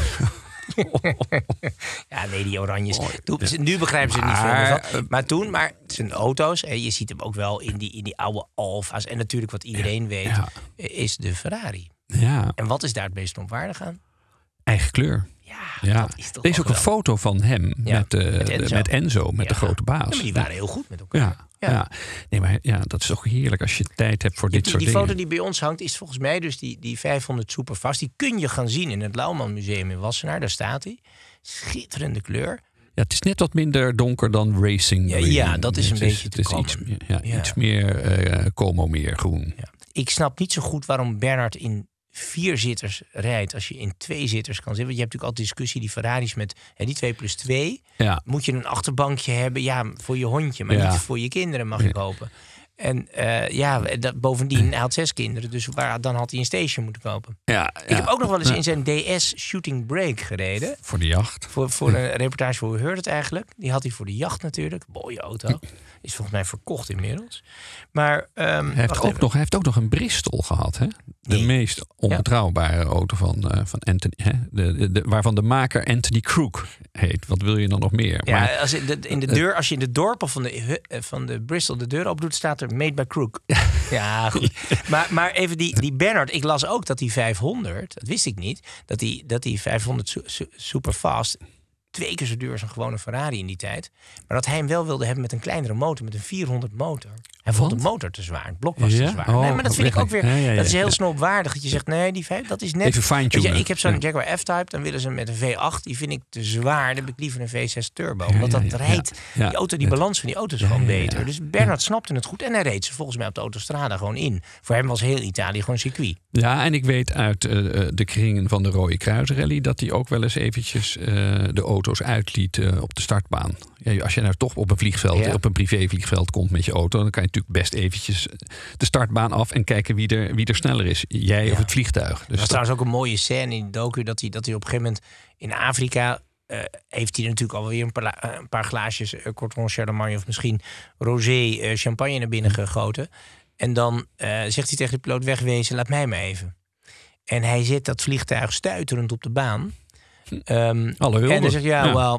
Ja, nee, die oranjes. Oh, toen, ja. Nu begrijpen ze er niet maar, veel van. Maar toen, maar zijn auto's, hè, je ziet hem ook wel in die, in die oude Alfa's. En natuurlijk wat iedereen ja, weet, ja. is de Ferrari. Ja. En wat is daar het meest onwaardig aan? Eigen kleur. Ja, ja. dat is toch er is ook wel een foto van hem ja, met, uh, met Enzo, met, Enzo, met ja. de grote baas. Ja, maar die waren heel goed met elkaar. Ja. Ja. ja, nee, maar ja, dat is toch heerlijk als je tijd hebt voor dit die, soort die dingen. Die foto die bij ons hangt is volgens mij dus die, die vijfhonderd Superfast. Die kun je gaan zien in het Lauwman Museum in Wassenaar. Daar staat hij. Schitterende kleur. Ja, het is net wat minder donker dan Racing Ja, Green. ja, dat is een het beetje is, het te is iets, common. ja, Ja. iets meer uh, Como meer groen. Ja. Ik snap niet zo goed waarom Bernard in vier zitters rijdt als je in twee zitters kan zitten. Want je hebt natuurlijk altijd discussie, die Ferraris met hè, die twee plus twee. Ja. Moet je een achterbankje hebben? Ja, voor je hondje, maar ja. niet voor je kinderen, mag ja. ik hopen. En uh, ja, dat, bovendien, hij had zes kinderen, dus waar, dan had hij een station moeten kopen. Ja, ja. Ik heb ook nog wel eens in zijn D S Shooting Brake gereden. Voor de jacht. Voor, voor een reportage voor Hoe Heurt Het Eigenlijk. Die had hij voor de jacht natuurlijk. Mooie auto. Is volgens mij verkocht inmiddels. Maar um, hij, heeft ook nog, hij heeft ook nog een Bristol gehad, hè? De nee. meest onbetrouwbare ja. auto van, uh, van Anthony, hè? De, de, de, waarvan de maker Anthony Crook heet. Wat wil je dan nog meer? Ja, maar, als, in de, in de deur, als je in de dorpel van de, van de Bristol de deur opdoet, staat er Made by Crook. Ja, goed. Maar, maar even die, die Bernard. Ik las ook dat die vijfhonderd, dat wist ik niet, dat die, dat die vijfhonderd su, su, Superfast twee keer zo duur als een gewone Ferrari in die tijd. Maar dat hij hem wel wilde hebben met een kleinere motor, met een vierhonderd motor. Hij vond de motor te zwaar, het blok was ja? te zwaar. Oh, nee, maar dat vind ik ook weer, ja, ja, ja, dat is heel ja. snobwaardig. Dat je zegt, nee, die vijf, dat is net... Even fine-tunen. Je, ik heb zo'n ja. Jaguar F-Type, dan willen ze met een V acht. Die vind ik te zwaar, dan heb ik liever een V zes Turbo. Omdat ja, ja, dat ja, rijdt, ja. die auto, die Ja. balans van die auto is Ja, gewoon ja, ja. beter. Dus Bernard ja. snapte het goed en hij reed ze volgens mij op de autostrada gewoon in. Voor hem was heel Italië gewoon circuit. Ja, en ik weet uit uh, de kringen van de Rode Kruis Rally dat hij ook wel eens eventjes uh, de auto's uitliet uh, op de startbaan. Ja, als je nou toch op een vliegveld, ja. op een privévliegveld komt met je auto, dan kan je natuurlijk best eventjes de startbaan af en kijken wie er, wie er sneller is. Jij ja. of het vliegtuig. Dus dat was trouwens ook een mooie scène in de docu, dat hij, dat hij op een gegeven moment in Afrika uh, heeft hij natuurlijk alweer een paar, een paar glaasjes uh, Corton Charlemagne of misschien rosé uh, champagne naar binnen gegoten. En dan uh, zegt hij tegen de piloot, wegwezen, laat mij maar even. En hij zet dat vliegtuig stuiterend op de baan. Um, Alle hulde. en dan zegt ja, ja. wel,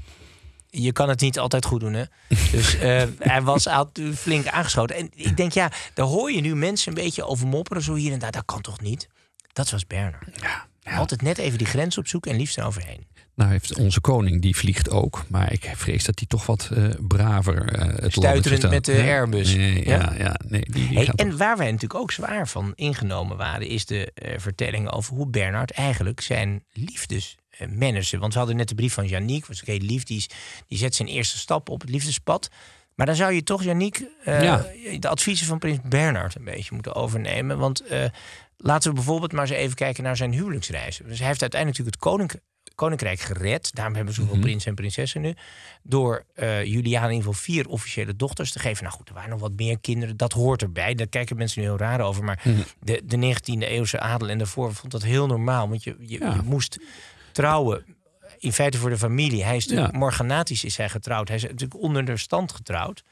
je kan het niet altijd goed doen, hè. Dus uh, hij was altijd flink aangeschoten. En ik denk, ja, daar hoor je nu mensen een beetje over mopperen, zo hier en daar. Dat kan toch niet? Dat was Bernard. Ja, ja. Altijd net even die grens opzoeken en liefst eroverheen. Nou heeft onze koning, die vliegt ook. Maar ik vrees dat hij toch wat uh, braver uh, het Stuiterend met de ja? Airbus. Nee, ja, ja, ja, nee, die, die hey, gaat en op. waar wij natuurlijk ook zwaar van ingenomen waren, is de uh, vertelling over hoe Bernard eigenlijk zijn liefdes uh, managde. Want we hadden net de brief van Yannick, was ook heel lief, die, is, die zet zijn eerste stap op het liefdespad. Maar dan zou je toch, Yannick, uh, ja. de adviezen van prins Bernhard een beetje moeten overnemen. Want uh, laten we bijvoorbeeld maar eens even kijken naar zijn huwelijksreizen. Dus hij heeft uiteindelijk natuurlijk het koninkrijk Koninkrijk gered. Daarom hebben ze zoveel mm-hmm. prinsen en prinsessen nu. Door uh, Juliana in ieder geval vier officiële dochters te geven. Nou goed, er waren nog wat meer kinderen. Dat hoort erbij. Daar kijken mensen nu heel raar over. Maar mm-hmm. de, de negentiende eeuwse adel en daarvoor vond dat heel normaal. Want je, je, ja. je moest trouwen. In feite voor de familie. Hij is natuurlijk, ja. morganatisch is hij getrouwd. Hij is natuurlijk onder de stand getrouwd.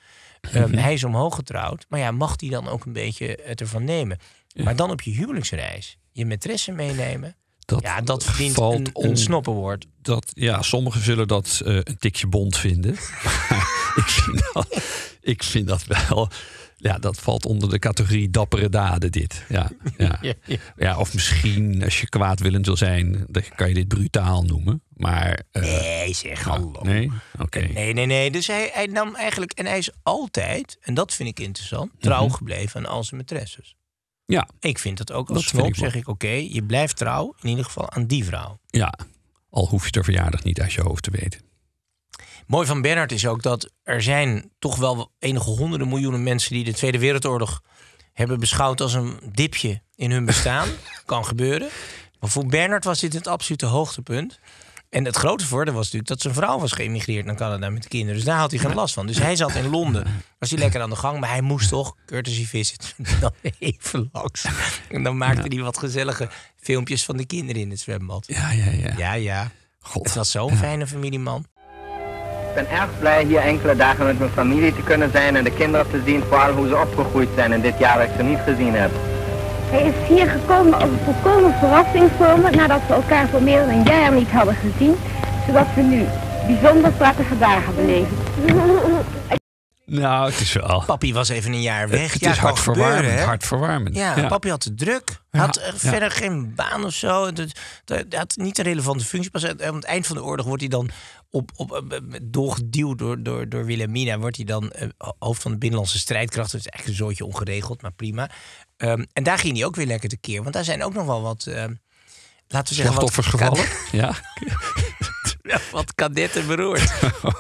Um, Mm-hmm. Hij is omhoog getrouwd. Maar ja, mag die dan ook een beetje het ervan nemen? Ja. Maar dan op je huwelijksreis je maîtresse meenemen. Dat ja, dat verdient valt een, on- een Snop Award. Dat, ja, sommigen zullen dat uh, een tikje bond vinden. ik, vind dat, ik vind dat wel... Ja, dat valt onder de categorie dappere daden, dit. Ja, ja. Ja, ja. Ja, of misschien, als je kwaadwillend wil zijn... dan kan je dit brutaal noemen. Maar... Uh, Nee, zeg, hallo. Nee? Oké. Okay. Nee, nee, nee. Dus hij, hij nam eigenlijk... En hij is altijd, en dat vind ik interessant... trouw Mm-hmm. gebleven aan al zijn maîtresses. Ja. Ik vind dat ook als Dat vind snop, ik wel. zeg ik... oké, okay, je blijft trouw, in ieder geval aan die vrouw. Ja, al hoef je de verjaardag niet uit je hoofd te weten. Mooi van Bernhard is ook dat er zijn toch wel enige honderden miljoenen mensen... die de Tweede Wereldoorlog hebben beschouwd als een dipje in hun bestaan. Kan gebeuren. Maar voor Bernhard was dit het absolute hoogtepunt. En het grote voordeel was natuurlijk dat zijn vrouw was geëmigreerd naar Canada met de kinderen. Dus daar had hij geen last van. Dus hij zat in Londen, was hij lekker aan de gang. Maar hij moest toch, courtesy visit, dan even langs. En dan maakte ja. hij wat gezellige filmpjes van de kinderen in het zwembad. Ja, ja, ja. Ja, ja. God. Het was zo'n ja. fijne familieman. Ik ben erg blij hier enkele dagen met mijn familie te kunnen zijn en de kinderen te zien, vooral hoe ze opgegroeid zijn in dit jaar dat ik ze niet gezien heb. Hij is hier gekomen als een volkomen verrassing voor me, nadat we elkaar voor meer dan een jaar niet hadden gezien, zodat we nu bijzonder prettige dagen beleven. Nou, het is wel... Papi was even een jaar weg. Het ja, is hartverwarmend, gebeuren, hartverwarmend. Ja, Ja, papi had het druk. Ja, Had uh, ja. verder geen baan of zo. Het, het had niet een relevante functie. Pas aan het eind van de oorlog wordt hij dan op, op, uh, doorgeduwd door, door, door Wilhelmina. Wordt hij dan uh, hoofd van de binnenlandse strijdkrachten. Dat is eigenlijk een zootje ongeregeld, maar prima. Um, en daar ging hij ook weer lekker tekeer. Want daar zijn ook nog wel wat... Uh, laten we zeggen, slachtoffers wat gevallen? Ja. wat kadetten beroerd.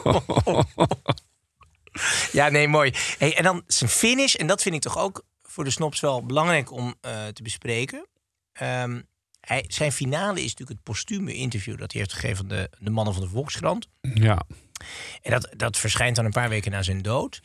Ja, nee, mooi. Hey, en dan zijn finish. En dat vind ik toch ook voor de snobs wel belangrijk om uh, te bespreken. Um, hij, zijn finale is natuurlijk het postume interview... dat hij heeft gegeven aan de, de mannen van de Volkskrant. Ja. En dat, dat verschijnt dan een paar weken na zijn dood.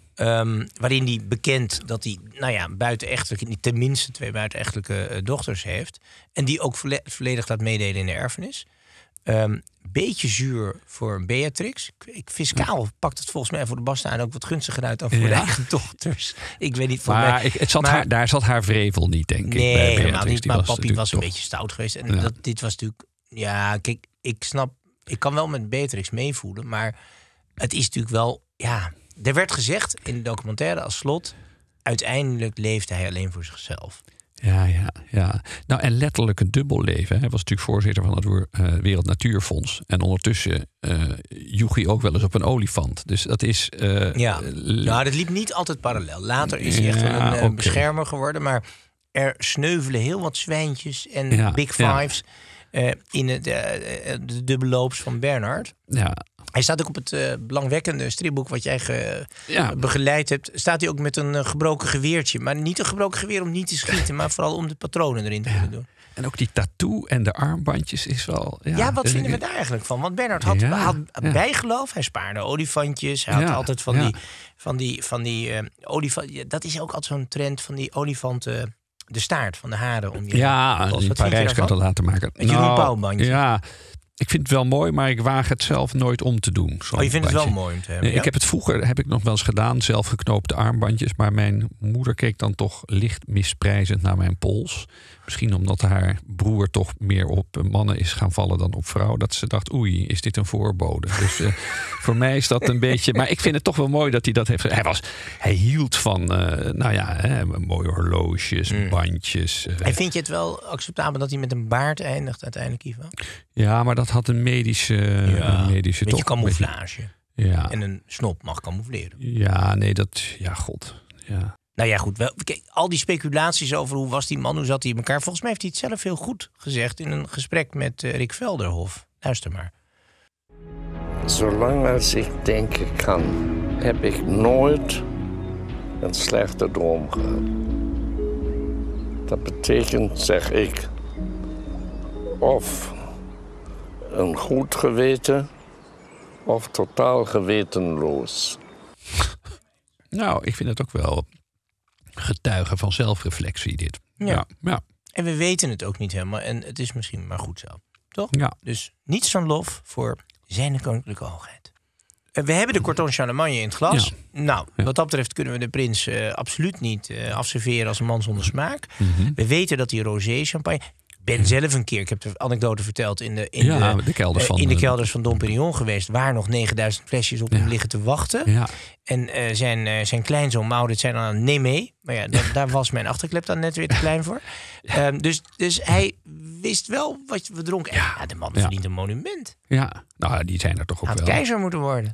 Um, waarin hij bekent dat hij, nou ja, buitenechtelijke... tenminste twee buitenechtelijke uh, dochters heeft. En die ook volle, volledig laat meedelen in de erfenis. Um, beetje zuur voor Beatrix. Ik, ik, fiscaal pakt het volgens mij voor de Bastiaan ook wat gunstiger uit dan voor Ja. de eigen dochters. Ik weet niet. Maar mij, ik, het zat maar, haar, daar zat haar vrevel niet, denk ik. Nee, bij helemaal Beatrix. niet. Die Maar was papi was een toch- beetje stout geweest. En Ja. dat, dit was natuurlijk... Ja, kijk, ik snap... Ik kan wel met Beatrix meevoelen, maar het is natuurlijk wel... Ja, er werd gezegd in de documentaire als slot... uiteindelijk leefde hij alleen voor zichzelf. Ja, ja, ja. Nou, en letterlijk een dubbel leven. Hij was natuurlijk voorzitter van het uh, Wereld Natuurfonds. En ondertussen uh, joeg hij ook wel eens op een olifant. Dus dat is... Uh, Ja, l- nou, dat liep niet altijd parallel. Later is hij echt Ja, wel een uh, oké. beschermer geworden. Maar er sneuvelen heel wat zwijntjes en Ja, big ja. fives... Uh, in het, uh, de dubbelloops van Bernhard. ja, Hij staat ook op het uh, belangwekkende stripboek wat jij ge, ja. begeleid hebt. Staat hij ook met een uh, gebroken geweertje. Maar niet een gebroken geweer om niet te schieten, maar vooral om de patronen erin te kunnen doen. En ook die tattoo en de armbandjes is wel... Ja, Ja, wat uh, vinden we daar eigenlijk van? Want Bernhard had, Ja, had ja. bijgeloof. Hij spaarde olifantjes. Hij had Ja, altijd van ja. die, van die, van die uh, olifant. Ja, dat is ook altijd zo'n trend van die olifanten. De staart van de haren om je. Ja, Wat in vind je Parijs kan je daarvan? dat laten maken. Met Jeroen Pauwbandje. Ja, ik vind het wel mooi, maar ik waag het zelf nooit om te doen. zo'n Oh, je vindt het wel bandje. mooi om te hebben. Nee, ja? Ik heb het vroeger heb ik nog wel eens gedaan, zelf geknoopte armbandjes. Maar mijn moeder keek dan toch licht misprijzend naar mijn pols. Misschien omdat haar broer toch meer op mannen is gaan vallen dan op vrouwen. Dat ze dacht, oei, is dit een voorbode? Dus uh, voor mij is dat een beetje... Maar ik vind het toch wel mooi dat hij dat heeft... Hij, was, hij hield van, uh, nou ja, hè, mooie horloges, Mm. bandjes. Uh, En vind je het wel acceptabel dat hij met een baard eindigt uiteindelijk, Ivo? ja, maar dat had een medische... Ja, een medische beetje toch, een beetje- camouflage. Ja. En een snop mag camoufleren. ja, nee, dat... Ja, god. Ja. Nou ja, goed. Wel, kijk, al die speculaties over hoe was die man, hoe zat hij in elkaar. Volgens mij heeft hij het zelf heel goed gezegd in een gesprek met uh, Rick Velderhof. Luister maar. Zolang als ik denken kan, heb ik nooit een slechte droom gehad. Dat betekent, zeg ik, of een goed geweten of totaal gewetenloos. Nou, ik vind het ook wel getuigen van zelfreflectie, dit. Ja. Ja, ja, En we weten het ook niet helemaal. En het is misschien maar goed zo. Toch? ja. Dus niets van lof voor zijn koninklijke hoogheid. Uh, we hebben de Corton Charlemagne in het glas. Ja. Nou, Ja. wat dat betreft kunnen we de prins uh, absoluut niet uh, afserveren als een man zonder smaak. Mm-hmm. We weten dat die rosé champagne... Ik ben zelf een keer, ik heb de anekdote verteld... in de, in ja, de, de kelders van, uh, in de kelders van Dom Pérignon geweest... waar nog negenduizend flesjes op ja. hem liggen te wachten. Ja. En uh, zijn, uh, zijn kleinzoon Maurits zei dan aan neem mee. Maar ja, da- daar was mijn achterklep dan net weer te klein voor. Um, dus, dus hij wist wel wat we dronken. En, ja, de man Ja. verdient een monument. Ja, nou, die zijn er toch ook Had wel. keizer moeten worden.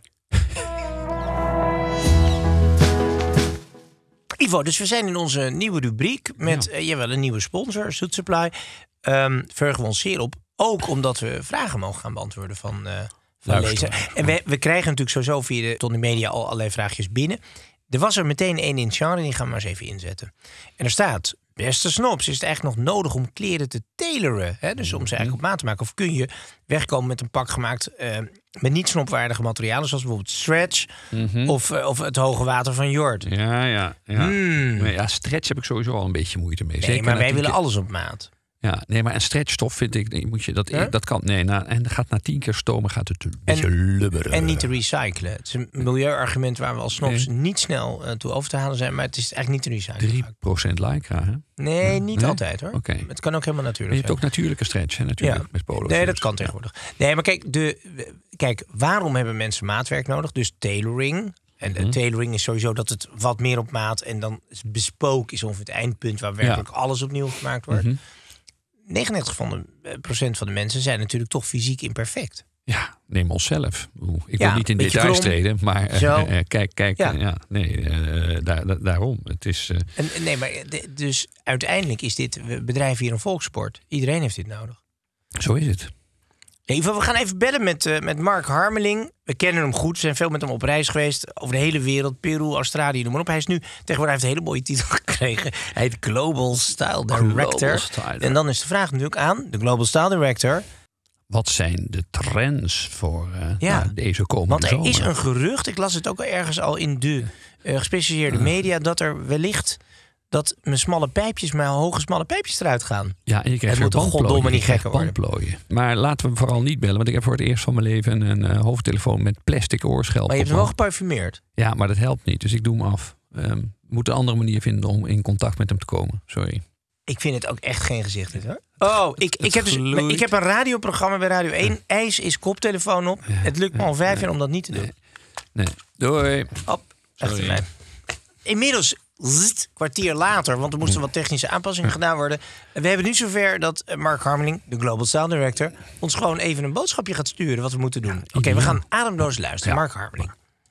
Ivo, dus we zijn in onze nieuwe rubriek met Ja. uh, jawel, een nieuwe sponsor, Zoet Supply. Um, verheugen we ons zeer op. Ook omdat we vragen mogen gaan beantwoorden van, uh, van lezers. En we, we krijgen natuurlijk sowieso via de Tony Media al allerlei vraagjes binnen. Er was er meteen één in het genre, die gaan we maar eens even inzetten. En er staat... Beste snobs, is het eigenlijk nog nodig om kleren te tailoren? Hè? Dus om ze eigenlijk op maat te maken. Of kun je wegkomen met een pak gemaakt uh, met niet snopwaardige materialen... zoals bijvoorbeeld stretch Mm-hmm. of, uh, of het hoge water van Jord. Ja, ja, ja. Hmm. Maar ja, stretch heb ik sowieso al een beetje moeite mee. Nee, Zeker maar na wij tien willen keer- alles op maat. Ja, nee, maar een stretchstof vind ik, nee, moet je dat, Huh? dat kan, nee, na, en gaat na tien keer stomen gaat het een beetje lubberen. En niet te recyclen. Het is een milieuargument waar we als snobs Nee. niet snel uh, toe over te halen zijn... maar het is eigenlijk niet te recyclen. drie vaak. procent lycra, hè? Nee, niet Nee? altijd hoor. Oké. Het kan ook helemaal Maar natuurlijk je hebt ook zijn. natuurlijke stretch, hè, natuurlijk, Ja. met polo. Nee, dat kan tegenwoordig. Nee, maar kijk, de, kijk, waarom hebben mensen maatwerk nodig? Dus tailoring. En de Mhm. tailoring is sowieso dat het wat meer op maat... en dan is bespook is ongeveer het eindpunt... waar werkelijk alles opnieuw gemaakt wordt. Mhm. negenennegentig procent van de mensen zijn natuurlijk toch fysiek imperfect. Ja, neem onszelf. Oeh, ik Ja, wil niet in beetje details krom. treden, maar eh, Zo. eh, kijk, kijk, Ja. ja, ja nee, eh, daar, daar- daarom. Het is, eh, En, nee, maar de- dus uiteindelijk is dit... we bedrijven hier een volkssport. Iedereen heeft dit nodig. zo is het. Even, we gaan even bellen met, uh, met Mark Harmeling. We kennen hem goed. We zijn veel met hem op reis geweest. Over de hele wereld. Peru, Australië, noem maar op. Hij is nu... Tegenwoordig hij heeft een hele mooie titel gekregen. Hij heet Global Style Director. Global Style. En dan is de vraag natuurlijk aan de Global Style Director. Wat zijn de trends voor uh, Ja. nou, deze komende Want er zomer? is een gerucht. Ik las het ook al ergens al in de uh, gespecialiseerde media. Dat er wellicht... dat mijn smalle pijpjes, mijn hoge smalle pijpjes eruit gaan. Ja, en je krijgt Het weer moet toch bandplooien. goddomme niet Je krijgt gekker worden. bandplooien. Maar laten we vooral niet bellen, want ik heb voor het eerst van mijn leven een uh, hoofdtelefoon met plastic oorschelp. Maar je hebt op hem wel me. geparfumeerd. Ja, maar dat helpt niet, dus ik doe hem af. Um, we moeten een andere manier vinden om in contact met hem te komen. Sorry. Ik vind het ook echt geen gezicht dit, hoor. Oh, ik, ik, heb dus, gloeit. ik heb een radioprogramma bij Radio één. IJs is koptelefoon op. Het lukt me al vijf jaar om dat niet te doen. Nee, doei. Op, achter mij. Inmiddels, zzzt, kwartier later, want er moesten wat technische aanpassingen gedaan worden. We hebben nu zover dat Mark Harmeling, de Global Style Director, ons gewoon even een boodschapje gaat sturen wat we moeten doen. Oké, okay, we gaan ademloos luisteren. Ja. Mark Harmeling.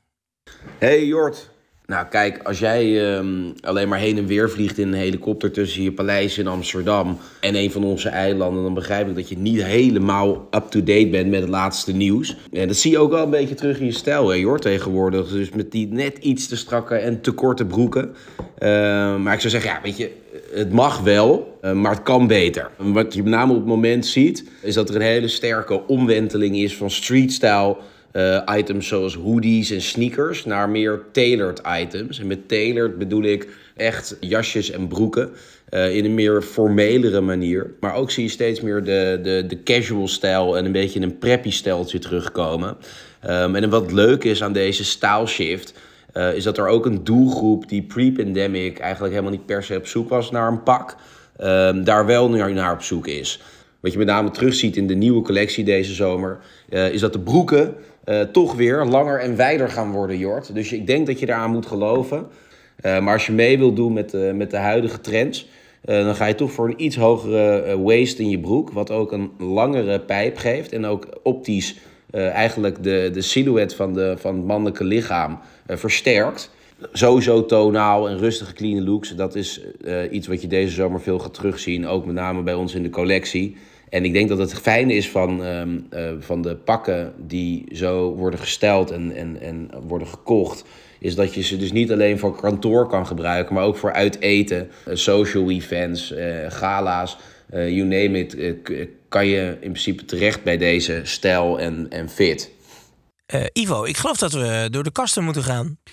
Hey Jort. Nou kijk, als jij um, alleen maar heen en weer vliegt in een helikopter tussen je paleis in Amsterdam en een van onze eilanden, dan begrijp ik dat je niet helemaal up-to-date bent met het laatste nieuws. En dat zie je ook wel een beetje terug in je stijl, hè Jort, tegenwoordig. Dus met die net iets te strakke en te korte broeken. Uh, maar ik zou zeggen, ja, weet je, het mag wel, uh, maar het kan beter. Wat je met name op het moment ziet, is dat er een hele sterke omwenteling is van streetstyle Uh, items zoals hoodies en sneakers naar meer tailored items. En met tailored bedoel ik echt jasjes en broeken uh, in een meer formelere manier. Maar ook zie je steeds meer de, de, de casual stijl en een beetje een preppy stijltje terugkomen. Um, en wat leuk is aan deze style shift uh, is dat er ook een doelgroep die pre-pandemic eigenlijk helemaal niet per se op zoek was naar een pak, um, daar wel naar, naar op zoek is. Wat je met name terugziet in de nieuwe collectie deze zomer, uh, is dat de broeken Uh, toch weer langer en wijder gaan worden, Jort. Dus ik denk dat je daaraan moet geloven. Uh, maar als je mee wilt doen met, uh, met de huidige trends, Uh, dan ga je toch voor een iets hogere uh, waist in je broek, wat ook een langere pijp geeft en ook optisch uh, eigenlijk de, de silhouet van, de, van het mannelijke lichaam uh, versterkt. Sowieso tonaal en rustige clean looks, dat is uh, iets wat je deze zomer veel gaat terugzien, ook met name bij ons in de collectie. En ik denk dat het fijne is van, um, uh, van de pakken die zo worden gesteld en, en, en worden gekocht, is dat je ze dus niet alleen voor kantoor kan gebruiken, maar ook voor uiteten, uh, social events, uh, gala's, uh, you name it, uh, k- kan je in principe terecht bij deze stijl en, en fit. Uh, Ivo, ik geloof dat we door de kasten moeten gaan.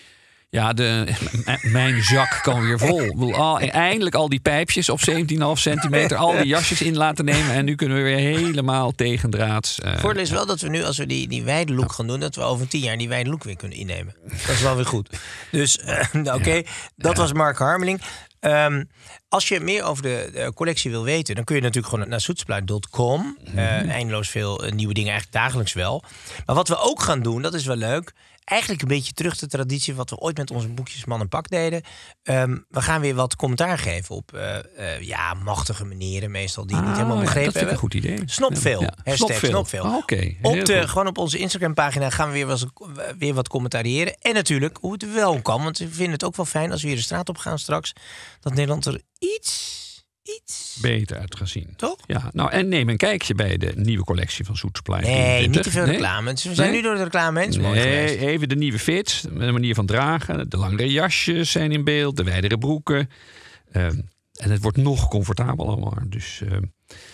Ja, de, m- mijn zak kan weer vol. Ik bedoel, al, eindelijk al die pijpjes op zeventien komma vijf centimeter. Al die jasjes in laten nemen. En nu kunnen we weer helemaal tegendraads. Uh, Het voordeel is wel dat we nu, als we die, die wijde look gaan doen... dat we over tien jaar die wijde look weer kunnen innemen. Dat is wel weer goed. Dus uh, oké, okay, dat ja. was Mark Harmeling. Um, als je meer over de, de collectie wil weten... dan kun je natuurlijk gewoon naar soetspluit punt com. Mm-hmm. Uh, eindeloos veel uh, nieuwe dingen, eigenlijk dagelijks wel. Maar wat we ook gaan doen, dat is wel leuk... Eigenlijk een beetje terug de traditie... wat we ooit met onze boekjes Man en Pak deden. Um, we gaan weer wat commentaar geven op... Uh, uh, ja, machtige manieren meestal... die ah, niet helemaal begrepen ja, dat hebben. Dat vind ik een goed idee. Snopveel. Ja. Hashtag Snopveel. Snopveel. Oh, okay. Op de, gewoon op onze Instagram-pagina gaan we weer, was, weer wat commentariëren. En natuurlijk hoe het wel kan. Want we vinden het ook wel fijn als we weer de straat op gaan straks... dat Nederland er iets... iets beter uit gaan zien. Toch? Ja, nou, en neem een kijkje bij de nieuwe collectie van Soetsplein. Nee, niet te veel nee? reclame. We zijn nee? nu door de reclame heen. Nee, geweest. Even de nieuwe fits, de manier van dragen. De langere jasjes zijn in beeld, de wijdere broeken. Uh, en het wordt nog comfortabeler allemaal. Dus, uh,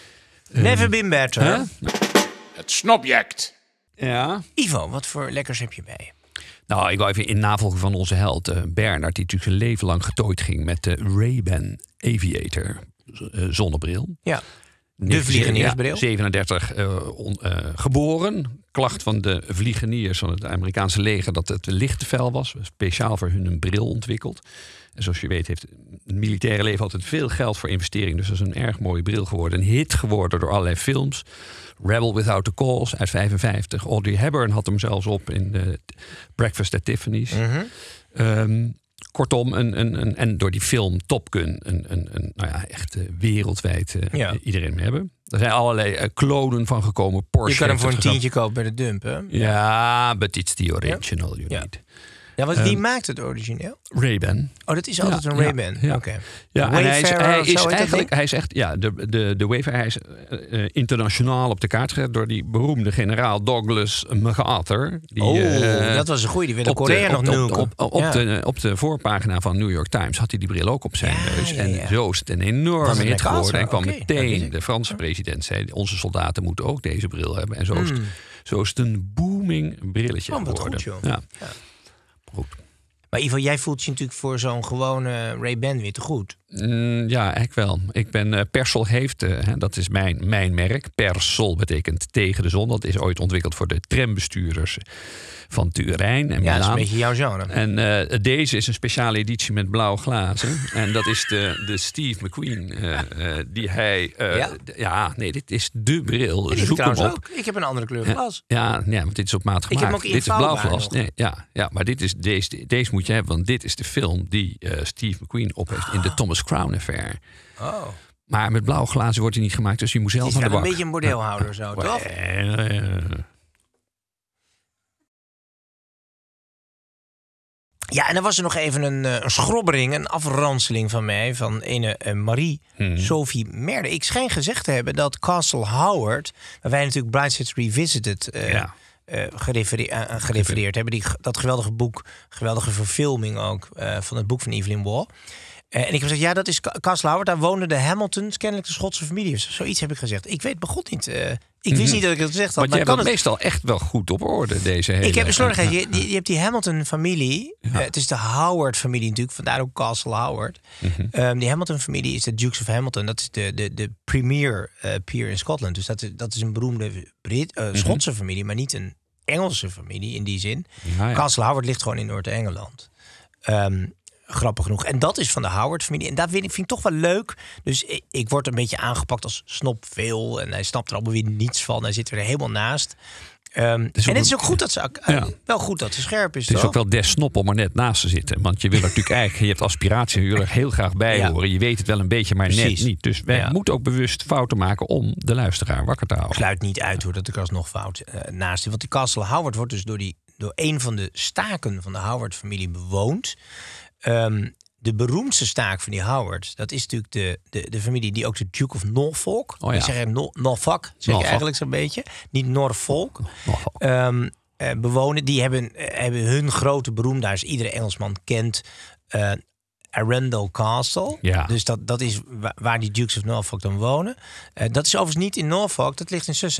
Never uh, been better. Huh? Het snobject. Ja. Ivo, wat voor lekkers heb je bij? Nou, ik wou even in navolging van onze held uh, Bernard... die natuurlijk zijn leven lang getooid ging met de Ray-Ban Aviator uh, zonnebril. Ja, de vliegeniersbril. Ja, zevenendertig uh, on, uh, geboren. Klacht van de vliegeniers van het Amerikaanse leger... dat het licht te fel was. Speciaal voor hun een bril ontwikkeld. En zoals je weet heeft het militaire leven altijd veel geld voor investering. Dus dat is een erg mooie bril geworden. Een hit geworden door allerlei films... Rebel Without a Cause uit vijfenvijftig. Audrey Hepburn had hem zelfs op in de Breakfast at Tiffany's. Mm-hmm. Um, kortom, een, een, een, en door die film Top Gun... een, een, een nou ja, echt uh, wereldwijd uh, ja. iedereen hebben. Er zijn allerlei uh, klonen van gekomen. Porsche je kan hem voor een tientje kopen bij de dump, hè? Ja, but it's the original you ja. need. Ja, want wie um, maakt het origineel? Ray-Ban. Oh, dat is altijd ja, een Ray-Ban. Ja, ja. Oké. Okay. Ja, en hij is, hij is eigenlijk, hij is echt, ja, de, de, de Wayfarer, hij is uh, internationaal op de kaart gezet door die beroemde generaal Douglas MacArthur. Die, oh, uh, dat was een goeie. Die werd in Korea nog nu. Op, op, op, op, ja. de, op de voorpagina van New York Times had hij die bril ook op zijn ja, neus. Ja, ja. En zo is het een enorme hit geworden. En kwam okay, meteen de Franse president zei, onze soldaten moeten ook deze bril hebben. En zo is, mm. zo is het een booming brilletje oh, geworden. Goed, joh. Ja. Ja. Goed. Maar Ivo, jij voelt je natuurlijk voor zo'n gewone Ray-Ban weer te goed. Mm, ja, eigenlijk wel. Ik ben uh, Persol heeft, uh, dat is mijn, mijn merk. Persol betekent tegen de zon. Dat is ooit ontwikkeld voor de trambestuurders van Turijn en Milaan. Ja, dat is een beetje jouw genre. En uh, deze is een speciale editie met blauwe glazen. En dat is de, de Steve McQueen uh, uh, die hij... Uh, ja? D- ja, nee, dit is de bril. Ja, zoek hem op. Ook. Ik heb een andere kleur glas. Ja, ja, want dit is op maat gemaakt. Ik heb hem ook dit is blauw glas. Nog. Nee, ja, ja, maar dit is, deze, deze moet je hebben, want dit is de film die uh, Steve McQueen op heeft in de Thomas Crown Affair. Oh. Maar met blauwe glazen wordt hij niet gemaakt, dus je moet zelf aan de bak. Het is wel een beetje een bordeelhouder zo, uh, toch? Uh, uh, Ja, en dan was er nog even een, een schrobbering, een afranseling van mij... van ene uh, Marie-Sophie hmm. Merde. Ik schijn gezegd te hebben dat Castle Howard... waar wij natuurlijk Bridesmaids Revisited uh, ja. uh, gerefereerd, uh, gerefereerd hebben... Die, dat geweldige boek, geweldige verfilming ook... Uh, van het boek van Evelyn Waugh... Uh, en ik heb gezegd, ja, dat is Castle Howard. Daar woonden de Hamiltons, kennelijk de Schotse familie. Zoiets heb ik gezegd. Ik weet begot niet. Uh, ik wist mm-hmm. niet dat ik het gezegd had. Maar, maar jij hebt het meestal echt wel goed op orde, deze hele... Ik heb een slordigheid. Je, je, je hebt die Hamilton-familie. Ja. Uh, het is de Howard-familie natuurlijk. Vandaar ook Castle Howard. Mm-hmm. Um, die Hamilton-familie is de Dukes of Hamilton. Dat is de, de, de premier uh, peer in Scotland. Dus dat is, dat is een beroemde Brit, uh, mm-hmm. Schotse familie, maar niet een Engelse familie in die zin. Ja, ja. Castle Howard ligt gewoon in Noord-Engeland. Um, Grappig genoeg. En dat is van de Howard-familie. En dat vind ik, vind ik toch wel leuk. Dus ik, ik word een beetje aangepakt als snop veel. En hij snapt er allemaal weer niets van. Hij zit er helemaal naast. Um, en het is ook goed dat ze uh, ja. wel goed dat ze scherp is. Het is toch? ook wel des snop om er net naast te zitten. Want je wil natuurlijk eigenlijk, je hebt aspiratie, je wil er heel graag bij ja. horen. Je weet het wel een beetje, maar Precies. net niet. Dus wij ja. moeten ook bewust fouten maken om de luisteraar wakker te houden. Ik sluit niet uit hoor dat ik alsnog fout uh, naast zit. Want die Castle Howard wordt dus door, die, door een van de staken van de Howard-familie bewoond. Um, de beroemdste staak van die Howard, dat is natuurlijk de, de, de familie die ook de Duke of Norfolk, oh ja. ik zeg no, Norfolk, zeg Norfolk. eigenlijk zo'n beetje, niet Norfolk, Norfolk. Um, uh, bewonen. Die hebben, uh, hebben hun grote beroemdheid, iedere Engelsman kent, uh, Arundel Castle. Ja. Dus dat, dat is wa- waar die Dukes of Norfolk dan wonen. Uh, dat is overigens niet in Norfolk, dat ligt in Sussex.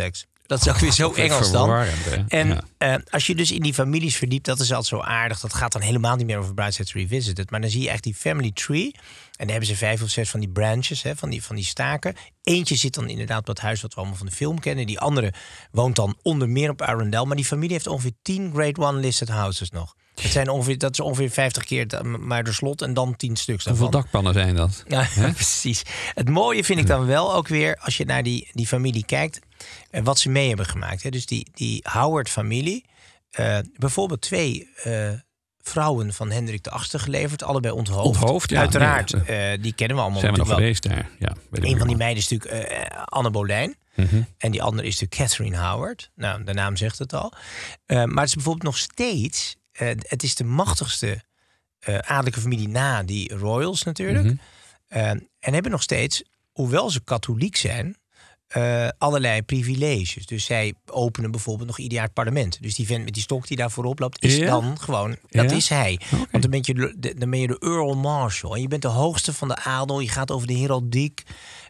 Dat is ook weer zo Oh, Engels dan. verwarrend, hè? En Ja. uh, als je dus in die families verdiept, dat is altijd zo aardig. Dat gaat dan helemaal niet meer over Brideshead Revisited. Maar dan zie je echt die family tree. En dan hebben ze vijf of zes van die branches, hè, van, die, van die staken. Eentje zit dan inderdaad op dat huis wat we allemaal van de film kennen. Die andere woont dan onder meer op Arundel. Maar die familie heeft ongeveer tien Grade One listed houses nog. Het zijn ongeveer, dat is ongeveer vijftig keer maar de slot en dan tien stuks daarvan. Hoeveel dakpannen zijn dat? Ja, precies. Het mooie vind ik dan wel ook weer, als je naar die, die familie kijkt, uh, wat ze mee hebben gemaakt. Hè. Dus die, die Howard-familie, uh, bijvoorbeeld twee uh, vrouwen van Hendrik de Achtste geleverd, allebei onthoofd. Onthoofd, ja. Uiteraard, Nee, uh, die kennen we allemaal. Zijn we nog wel. geweest daar? Ja, bij de Een van die buurman. meiden is natuurlijk uh, Anne Boleyn. Mhm. En die andere is natuurlijk Catherine Howard. Nou, de naam zegt het al. Uh, maar het is bijvoorbeeld nog steeds, uh, het is de machtigste uh, adellijke familie na die royals natuurlijk. Mhm. Uh, en hebben nog steeds, hoewel ze katholiek zijn, uh, allerlei privileges. Dus zij openen bijvoorbeeld nog ieder jaar het parlement. Dus die vent met die stok die daar voorop loopt, is Ja? dan gewoon, dat Ja? is hij. Oké. Want dan ben, je de, dan ben je de Earl Marshal. En je bent de hoogste van de adel. Je gaat over de heraldiek.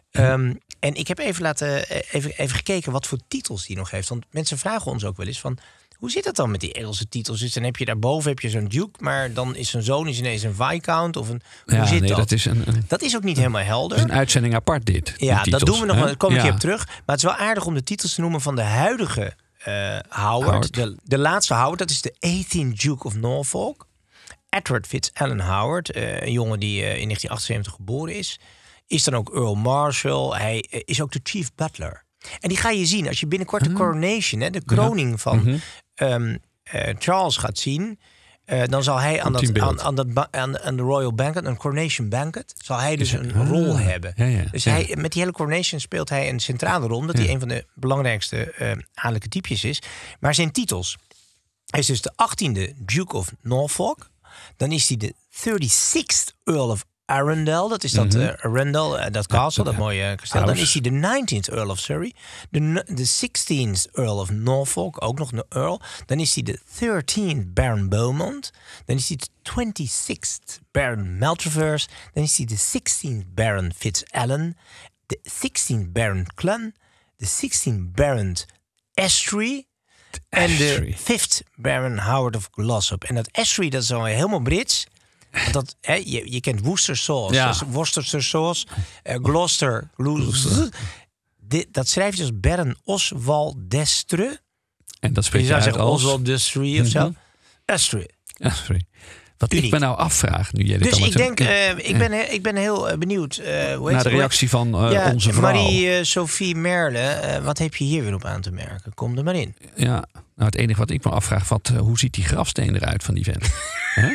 Um, en ik heb even, laten, even, even gekeken wat voor titels hij nog heeft. Want mensen vragen ons ook wel eens van, hoe zit het dan met die Engelse titels? Dus dan heb je daarboven heb je zo'n duke, maar dan is zijn zoon is ineens een viscount of een. Hoe Ja, zit nee, dat? dat is een, een, Dat is ook niet helemaal helder. dat is een uitzending apart dit. die Ja, titels, dat doen we nog hè? wel. Daar kom ik Ja. je op terug. Maar het is wel aardig om de titels te noemen van de huidige uh, Howard. Howard. De, de laatste Howard, dat is de eighteenth Duke of Norfolk. Edward Fitz-Alan Howard, uh, een jongen die uh, in negentien achtenzeventig geboren is. Is dan ook Earl Marshal. Hij uh, is ook de chief butler. En die ga je zien als je binnenkort de coronation, hè, de kroning van Mhm. um, uh, Charles gaat zien. Uh, dan zal hij aan, Komt in dat, beeld. aan, aan, dat ba- aan, aan de Royal Banquet, een coronation banquet, zal hij dus Is- een ah, rol hebben. ja, ja, dus ja. hij, met die hele coronation speelt hij een centrale rol, omdat Ja. hij een van de belangrijkste uh, adellijke typjes is. Maar zijn titels, hij is dus de achttiende Duke of Norfolk. Dan is hij de thirty-sixth Earl of Arundel. Dat is dat Mhm. uh, Arundel, uh, dat castle, dat ja. mooie kasteel. Dan Huis. is hij de nineteenth Earl of Surrey. De, n- de sixteenth Earl of Norfolk, ook nog een Earl. Dan is hij de thirteenth Baron Beaumont. Dan is hij de twenty-sixth Baron Maltravers. Dan is hij de sixteenth Baron Fitz-Alan. De sixteenth Baron Clun. De sixteenth Baron Estrey. En de Estrey. fifth Baron Howard of Glossop. En dat Estrey, dat is al helemaal Brits. Want dat, hè, je, je kent Worcester sauce, Ja. dus Worcestershire sauce, uh, Gloucester, Gloucester. Dit, dat schrijf je als Baron Oswald d'Estreux. En dat Je spreek je zou uit zeggen als... Oswald d'Estreux of zo. Mhm. Estreux. Ja, sorry. Wat Uniek. ik me nou afvraag, nu jij dit Dus allemaal ik denk, zegt, uh, ik, ben, he- ik ben heel uh, benieuwd. Uh, hoe heet naar de ze? reactie van uh, Ja, onze vrouw. Marie-Sophie Merle, uh, wat heb je hier weer op aan te merken? Kom er maar in. Ja, nou het enige wat ik me afvraag, wat, uh, hoe ziet die grafsteen eruit van die vent? Hè?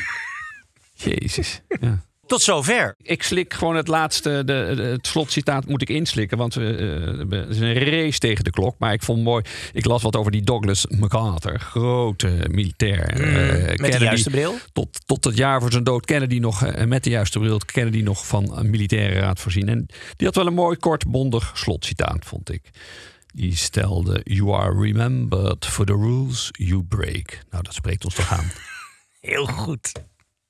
Jezus. Ja. Tot zover. Ik slik gewoon het laatste, de, de- het slotcitaat moet ik inslikken. Want we, uh, we- het is een race tegen de klok. Maar ik vond mooi, ik las wat over die Douglas MacArthur. Grote militair. Mm, uh, met de Kennedy, juiste bril. Tot, tot het jaar voor zijn dood Kennedy nog, uh, met de juiste bril, Kennedy nog van een militaire raad voorzien. En die had wel een mooi, kort, bondig slotcitaat, vond ik. Die stelde, you are remembered for the rules you break. Nou, dat spreekt ons toch aan. Heel goed.